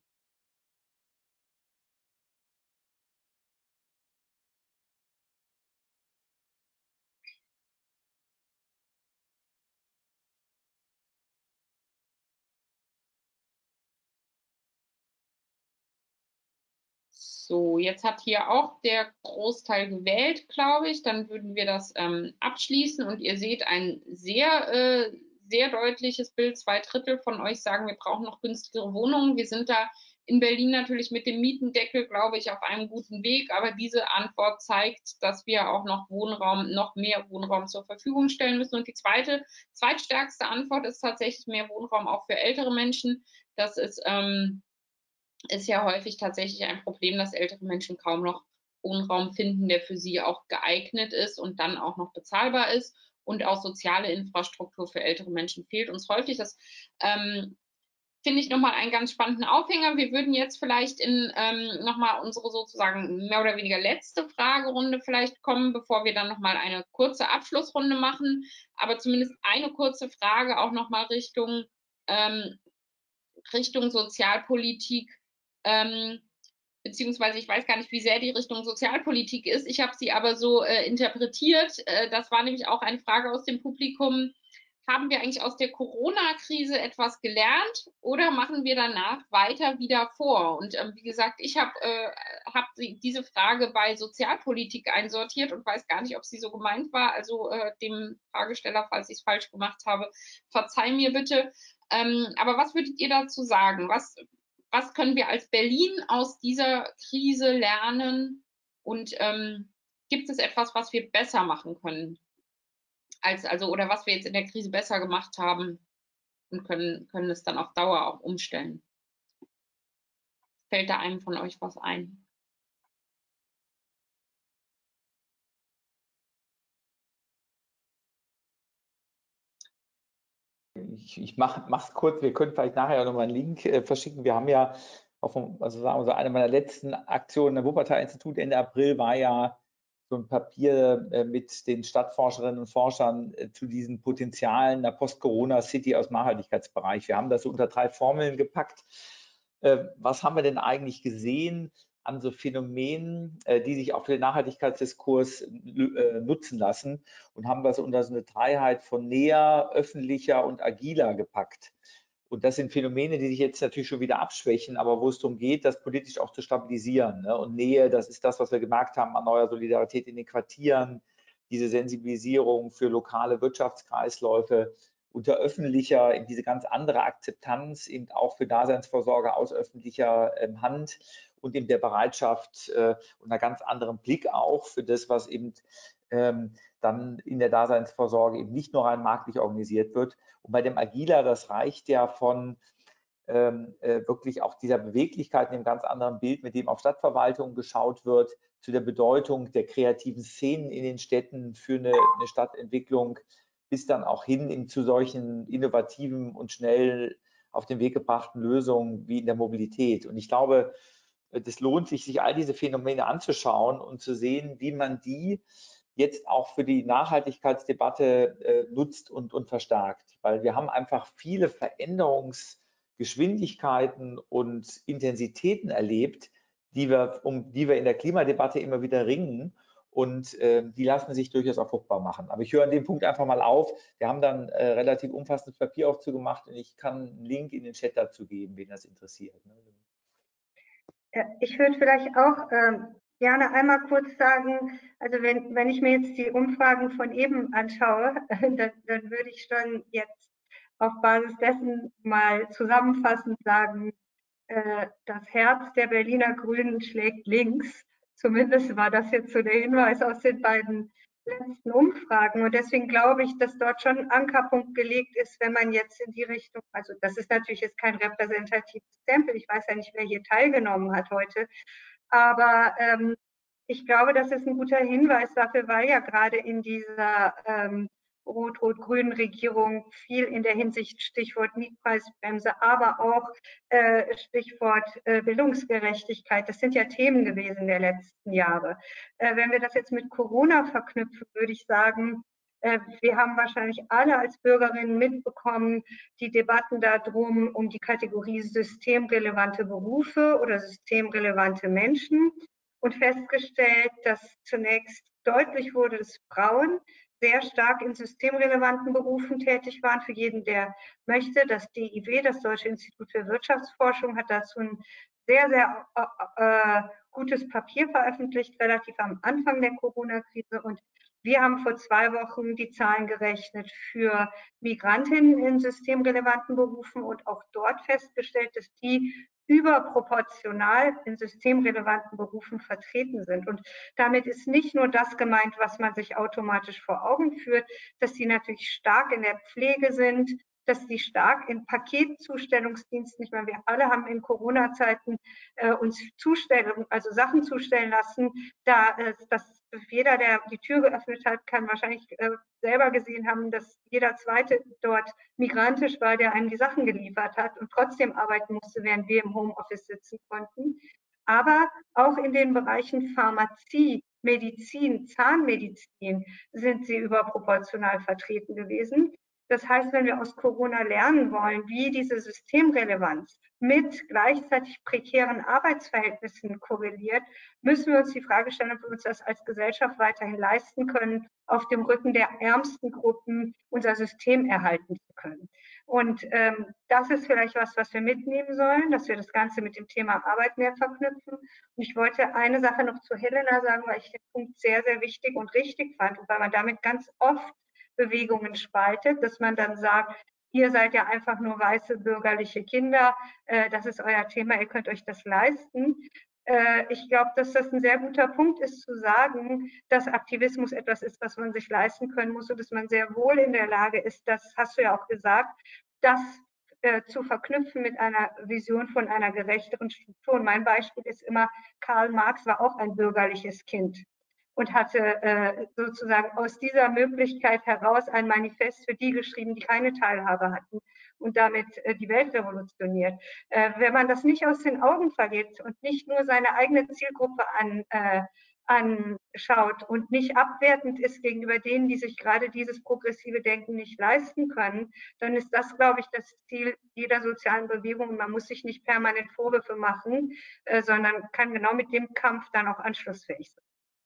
S1: So, jetzt hat hier auch der Großteil gewählt, glaube ich. Dann würden wir das abschließen und ihr seht ein sehr, sehr deutliches Bild. 2/3 von euch sagen, wir brauchen noch günstigere Wohnungen. Wir sind da in Berlin natürlich mit dem Mietendeckel, glaube ich, auf einem guten Weg. Aber diese Antwort zeigt, dass wir auch noch mehr Wohnraum zur Verfügung stellen müssen. Und die zweitstärkste Antwort ist tatsächlich mehr Wohnraum auch für ältere Menschen. Das ist ja häufig tatsächlich ein Problem, dass ältere Menschen kaum noch Wohnraum finden, der für sie auch geeignet ist und dann auch noch bezahlbar ist. Und auch soziale Infrastruktur für ältere Menschen fehlt uns häufig. Das finde ich nochmal einen ganz spannenden Aufhänger. Wir würden jetzt vielleicht in nochmal unsere sozusagen mehr oder weniger letzte Fragerunde vielleicht kommen, bevor wir dann nochmal eine kurze Abschlussrunde machen. Aber zumindest eine kurze Frage auch nochmal Richtung Sozialpolitik. Beziehungsweise ich weiß gar nicht, wie sehr die Richtung Sozialpolitik ist. Ich habe sie aber so interpretiert. Das war nämlich auch eine Frage aus dem Publikum. Haben wir eigentlich aus der Corona-Krise etwas gelernt oder machen wir danach weiter wie davor? Und wie gesagt, ich habe diese Frage bei Sozialpolitik einsortiert und weiß gar nicht, ob sie so gemeint war. Also dem Fragesteller, falls ich es falsch gemacht habe, verzeih mir bitte. Aber was würdet ihr dazu sagen? Was können wir als Berlin aus dieser Krise lernen? Und gibt es etwas, was wir besser machen können? Oder was wir jetzt in der Krise besser gemacht haben und können es dann auf Dauer auch umstellen. Fällt da einem von euch was ein?
S4: Ich mache es kurz, wir können vielleicht nachher noch mal einen Link verschicken. Wir haben ja, eine meiner letzten Aktionen im Wuppertal-Institut Ende April war ja so ein Papier mit den Stadtforscherinnen und Forschern zu diesen Potenzialen der Post-Corona-City aus dem Nachhaltigkeitsbereich. Wir haben das so unter 3 Formeln gepackt. Was haben wir denn eigentlich gesehen an so Phänomenen, die sich auch für den Nachhaltigkeitsdiskurs nutzen lassen, und haben das unter so eine Dreiheit von näher, öffentlicher und agiler gepackt. Und das sind Phänomene, die sich jetzt natürlich schon wieder abschwächen, aber wo es darum geht, das politisch auch zu stabilisieren. Ne? Und Nähe, das ist das, was wir gemerkt haben an neuer Solidarität in den Quartieren, diese Sensibilisierung für lokale Wirtschaftskreisläufe, unter öffentlicher, eben diese ganz andere Akzeptanz eben auch für Daseinsvorsorge aus öffentlicher Hand und in der Bereitschaft und einer ganz anderen Blick auch für das, was eben dann in der Daseinsvorsorge eben nicht nur rein marktlich organisiert wird. Und bei dem Agiler, das reicht ja von wirklich auch dieser Beweglichkeit in einem ganz anderen Bild, mit dem auf Stadtverwaltung geschaut wird, zu der Bedeutung der kreativen Szenen in den Städten für eine Stadtentwicklung, bis dann auch hin zu solchen innovativen und schnell auf den Weg gebrachten Lösungen wie in der Mobilität. Und ich glaube, das lohnt sich all diese Phänomene anzuschauen und zu sehen, wie man die jetzt auch für die Nachhaltigkeitsdebatte nutzt und verstärkt. Weil wir haben einfach viele Veränderungsgeschwindigkeiten und Intensitäten erlebt, um die wir in der Klimadebatte immer wieder ringen. Und die lassen sich durchaus auch fruchtbar machen. Aber ich höre an dem Punkt einfach mal auf. Wir haben dann relativ umfassendes Papier auch zugemacht und ich kann einen Link in den Chat dazu geben, wen das interessiert.
S3: Ja, ich würde vielleicht auch gerne einmal kurz sagen, also wenn ich mir jetzt die Umfragen von eben anschaue, dann würde ich schon jetzt auf Basis dessen mal zusammenfassend sagen, das Herz der Berliner Grünen schlägt links. Zumindest war das jetzt so der Hinweis aus den beiden letzten Umfragen. Und deswegen glaube ich, dass dort schon ein Ankerpunkt gelegt ist, wenn man jetzt in die Richtung, also das ist natürlich jetzt kein repräsentatives Sample, ich weiß ja nicht, wer hier teilgenommen hat heute, aber ich glaube, das ist ein guter Hinweis dafür, weil ja gerade in dieser rot-rot-grünen Regierung viel in der Hinsicht Stichwort Mietpreisbremse, aber auch Stichwort Bildungsgerechtigkeit. Das sind ja Themen gewesen der letzten Jahre. Wenn wir das jetzt mit Corona verknüpfen, würde ich sagen, wir haben wahrscheinlich alle als Bürgerinnen mitbekommen, die Debatten darum, um die Kategorie systemrelevante Berufe oder systemrelevante Menschen und festgestellt, dass zunächst deutlich wurde, dass Frauen sehr stark in systemrelevanten Berufen tätig waren. Für jeden, der möchte, das DIW, das Deutsche Institut für Wirtschaftsforschung, hat dazu ein sehr, sehr gutes Papier veröffentlicht, relativ am Anfang der Corona-Krise. Und wir haben vor 2 Wochen die Zahlen gerechnet für Migrantinnen in systemrelevanten Berufen und auch dort festgestellt, dass die überproportional in systemrelevanten Berufen vertreten sind. Und damit ist nicht nur das gemeint, was man sich automatisch vor Augen führt, dass sie natürlich stark in der Pflege sind, dass sie stark in Paketzustellungsdiensten, ich meine, wir alle haben in Corona-Zeiten uns Sachen zustellen lassen, das jeder, der die Tür geöffnet hat, kann wahrscheinlich selber gesehen haben, dass jeder Zweite dort migrantisch war, der einem die Sachen geliefert hat und trotzdem arbeiten musste, während wir im Homeoffice sitzen konnten. Aber auch in den Bereichen Pharmazie, Medizin, Zahnmedizin sind sie überproportional vertreten gewesen. Das heißt, wenn wir aus Corona lernen wollen, wie diese Systemrelevanz mit gleichzeitig prekären Arbeitsverhältnissen korreliert, müssen wir uns die Frage stellen, ob wir uns das als Gesellschaft weiterhin leisten können, auf dem Rücken der ärmsten Gruppen unser System erhalten zu können. Und das ist vielleicht was wir mitnehmen sollen, dass wir das Ganze mit dem Thema Arbeit mehr verknüpfen. Und ich wollte eine Sache noch zu Helena sagen, weil ich den Punkt sehr, sehr wichtig und richtig fand und weil man damit ganz oft Bewegungen spaltet, dass man dann sagt, ihr seid ja einfach nur weiße bürgerliche Kinder, das ist euer Thema, ihr könnt euch das leisten. Ich glaube, dass das ein sehr guter Punkt ist, zu sagen, dass Aktivismus etwas ist, was man sich leisten können muss und dass man sehr wohl in der Lage ist, das hast du ja auch gesagt, das zu verknüpfen mit einer Vision von einer gerechteren Struktur. Und mein Beispiel ist immer, Karl Marx war auch ein bürgerliches Kind und hatte sozusagen aus dieser Möglichkeit heraus ein Manifest für die geschrieben, die keine Teilhabe hatten und damit die Welt revolutioniert. Wenn man das nicht aus den Augen verliert und nicht nur seine eigene Zielgruppe anschaut und nicht abwertend ist gegenüber denen, die sich gerade dieses progressive Denken nicht leisten können, dann ist das, glaube ich, das Ziel jeder sozialen Bewegung. Man muss sich nicht permanent Vorwürfe machen, sondern kann genau mit dem Kampf dann auch anschlussfähig sein.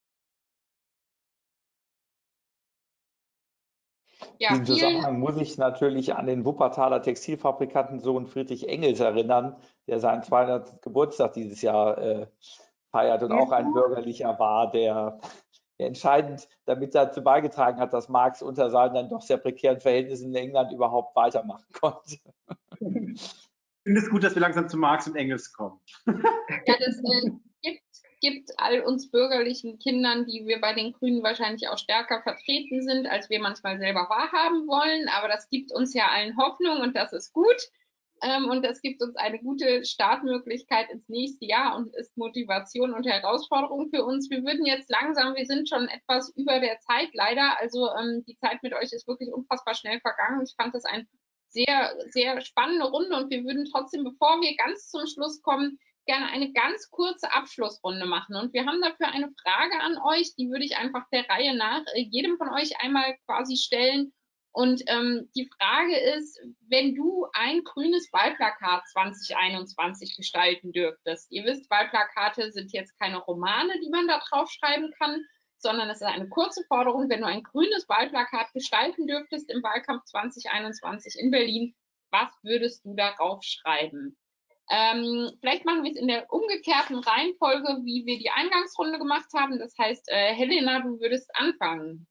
S4: Ja, in diesem Zusammenhang muss ich natürlich an den Wuppertaler Textilfabrikantensohn Friedrich Engels erinnern, der seinen 200. Geburtstag dieses Jahr feiert und auch ein bürgerlicher war, der entscheidend damit dazu beigetragen hat, dass Marx unter seinen dann doch sehr prekären Verhältnissen in England überhaupt weitermachen konnte.
S2: Ich finde es gut, dass wir langsam zu Marx und Engels kommen.
S1: Ja, das gibt all uns bürgerlichen Kindern, die wir bei den Grünen wahrscheinlich auch stärker vertreten sind, als wir manchmal selber wahrhaben wollen. Aber das gibt uns ja allen Hoffnung und das ist gut. Und das gibt uns eine gute Startmöglichkeit ins nächste Jahr und ist Motivation und Herausforderung für uns. Wir würden jetzt langsam, wir sind schon etwas über der Zeit leider. Also die Zeit mit euch ist wirklich unfassbar schnell vergangen. Ich fand das eine sehr, sehr spannende Runde und wir würden trotzdem, bevor wir ganz zum Schluss kommen, gerne eine ganz kurze Abschlussrunde machen. Und wir haben dafür eine Frage an euch, die würde ich einfach der Reihe nach jedem von euch einmal quasi stellen. Und die Frage ist, wenn du ein grünes Wahlplakat 2021 gestalten dürftest, ihr wisst, Wahlplakate sind jetzt keine Romane, die man da drauf schreiben kann, sondern es ist eine kurze Forderung, wenn du ein grünes Wahlplakat gestalten dürftest im Wahlkampf 2021 in Berlin, was würdest du darauf schreiben? Vielleicht machen wir es in der umgekehrten Reihenfolge, wie wir die Eingangsrunde gemacht haben. Das heißt, Helena, du würdest anfangen.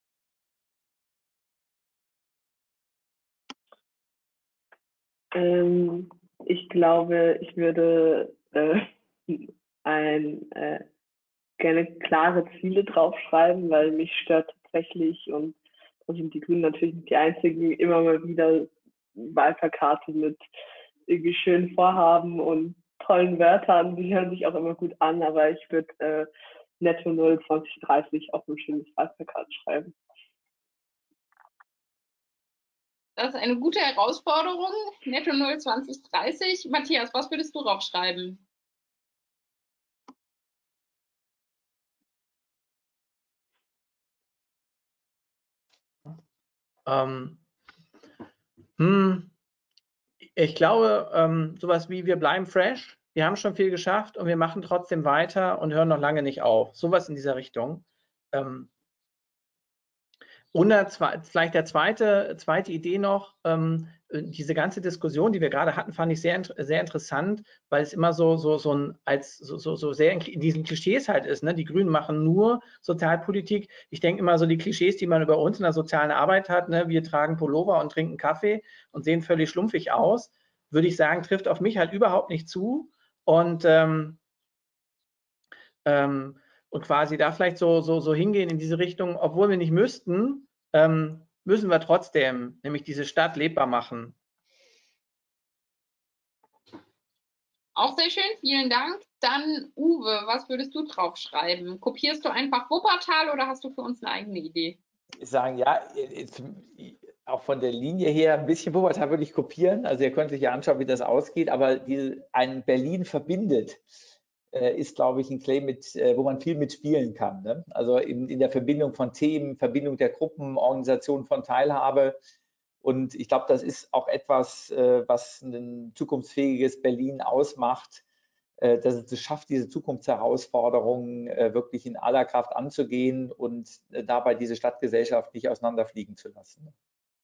S5: Ich glaube, ich würde gerne klare Ziele draufschreiben, weil mich stört tatsächlich, und da sind die Grünen natürlich nicht die einzigen, immer mal wieder Wahlplakate mit irgendwie schönen Vorhaben und tollen Wörtern, die hören sich auch immer gut an, aber ich würde Netto Null 2030 auf ein schönes Wahlplakat schreiben.
S1: Das ist eine gute Herausforderung. Netto Null 2030. Matthias, was würdest du draufschreiben?
S6: Ich glaube, sowas wie wir bleiben fresh, wir haben schon viel geschafft und wir machen trotzdem weiter und hören noch lange nicht auf. Sowas in dieser Richtung. Und vielleicht der zweite Idee noch, diese ganze Diskussion, die wir gerade hatten, fand ich sehr, sehr interessant, weil es immer so sehr in diesen Klischees halt ist. Ne? Die Grünen machen nur Sozialpolitik. Ich denke immer so die Klischees, die man über uns in der sozialen Arbeit hat, ne? Wir tragen Pullover und trinken Kaffee und sehen völlig schlumpfig aus, würde ich sagen, trifft auf mich halt überhaupt nicht zu. Und quasi da vielleicht so hingehen in diese Richtung, obwohl wir nicht müssten, müssen wir trotzdem, nämlich diese Stadt lebbar machen.
S1: Auch sehr schön, vielen Dank. Dann Uwe, was würdest du drauf schreiben? Kopierst du einfach Wuppertal oder hast du für uns eine eigene Idee?
S4: Ich sagen, ja, auch von der Linie her ein bisschen Wuppertal würde ich kopieren. Also ihr könnt euch ja anschauen, wie das ausgeht, aber ein Berlin verbindet ist, glaube ich, ein Claim, wo man viel mitspielen kann. Ne? Also in der Verbindung von Themen, Verbindung der Gruppen, Organisation von Teilhabe. Und ich glaube, das ist auch etwas, was ein zukunftsfähiges Berlin ausmacht, dass es schafft, diese Zukunftsherausforderungen wirklich in aller Kraft anzugehen und dabei diese Stadtgesellschaft nicht auseinanderfliegen zu lassen.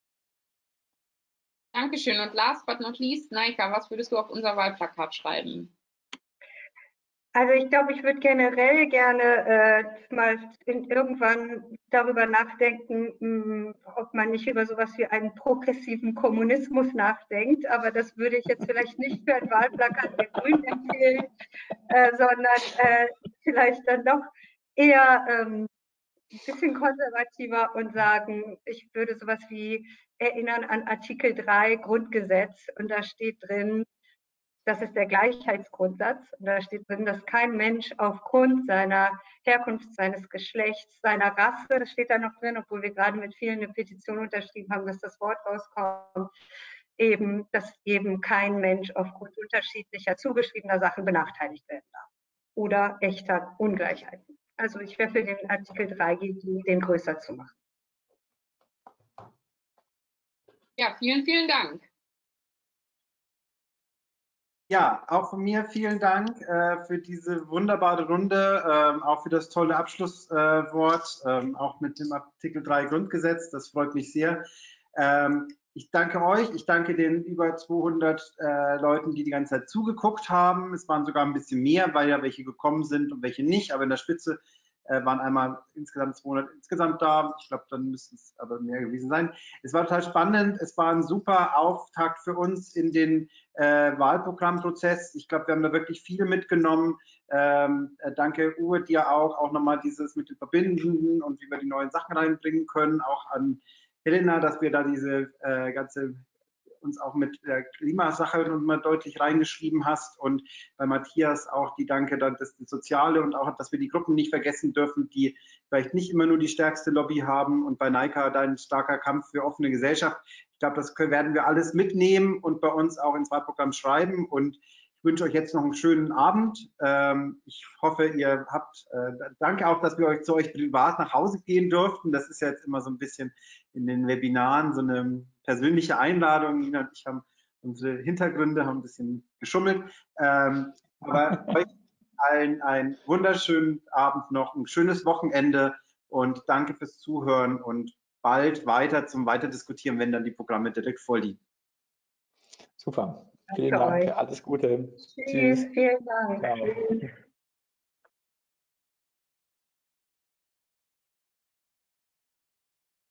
S1: Dankeschön. Und last but not least, Naika, was würdest du auf unser Wahlplakat schreiben?
S3: Also ich glaube, ich würde generell gerne mal irgendwann darüber nachdenken, ob man nicht über sowas wie einen progressiven Kommunismus nachdenkt. Aber das würde ich jetzt vielleicht nicht für ein Wahlplakat der Grünen empfehlen, sondern vielleicht dann doch eher ein bisschen konservativer und sagen, ich würde sowas wie erinnern an Artikel 3 Grundgesetz. Und da steht drin, das ist der Gleichheitsgrundsatz. Und da steht drin, dass kein Mensch aufgrund seiner Herkunft, seines Geschlechts, seiner Rasse, das steht da noch drin, obwohl wir gerade mit vielen eine Petition unterschrieben haben, dass das Wort rauskommt, dass eben kein Mensch aufgrund unterschiedlicher zugeschriebener Sachen benachteiligt werden darf. Oder echter Ungleichheiten. Also ich wäre für den Artikel 3, den größer zu machen.
S1: Ja, vielen, vielen Dank.
S2: Ja, auch von mir vielen Dank für diese wunderbare Runde, auch für das tolle Abschlusswort, auch mit dem Artikel 3 Grundgesetz. Das freut mich sehr. Ich danke euch, ich danke den über 200 Leuten, die die ganze Zeit zugeguckt haben. Es waren sogar ein bisschen mehr, weil ja welche gekommen sind und welche nicht, aber in der Spitze waren einmal insgesamt 200 insgesamt da. Ich glaube, dann müssten es aber mehr gewesen sein. Es war total spannend. Es war ein super Auftakt für uns in den Wahlprogrammprozess. Ich glaube, wir haben da wirklich viel mitgenommen. Danke Uwe, dir auch nochmal dieses mit dem Verbinden und wie wir die neuen Sachen reinbringen können. Auch an Helena, dass wir da diese ganze uns auch mit der Klimasache nochmal deutlich reingeschrieben hast und bei Matthias auch die Danke, das Soziale und auch, dass wir die Gruppen nicht vergessen dürfen, die vielleicht nicht immer nur die stärkste Lobby haben und bei Naika dein starker Kampf für offene Gesellschaft. Ich glaube, das werden wir alles mitnehmen und bei uns auch ins Wahlprogramm schreiben und ich wünsche euch jetzt noch einen schönen Abend. Ich hoffe, ihr habt, danke auch, dass wir zu euch privat nach Hause gehen durften. Das ist ja jetzt immer so ein bisschen in den Webinaren so eine persönliche Einladung. Nina und ich haben unsere Hintergründe, haben ein bisschen geschummelt. Aber euch allen einen wunderschönen Abend noch, ein schönes Wochenende und danke fürs Zuhören und bald weiter zum Weiterdiskutieren, wenn dann die Programme direkt vorliegen.
S4: Super. Vielen Dank. Alles Gute.
S3: Tschüss. Vielen Dank.
S4: Ciao.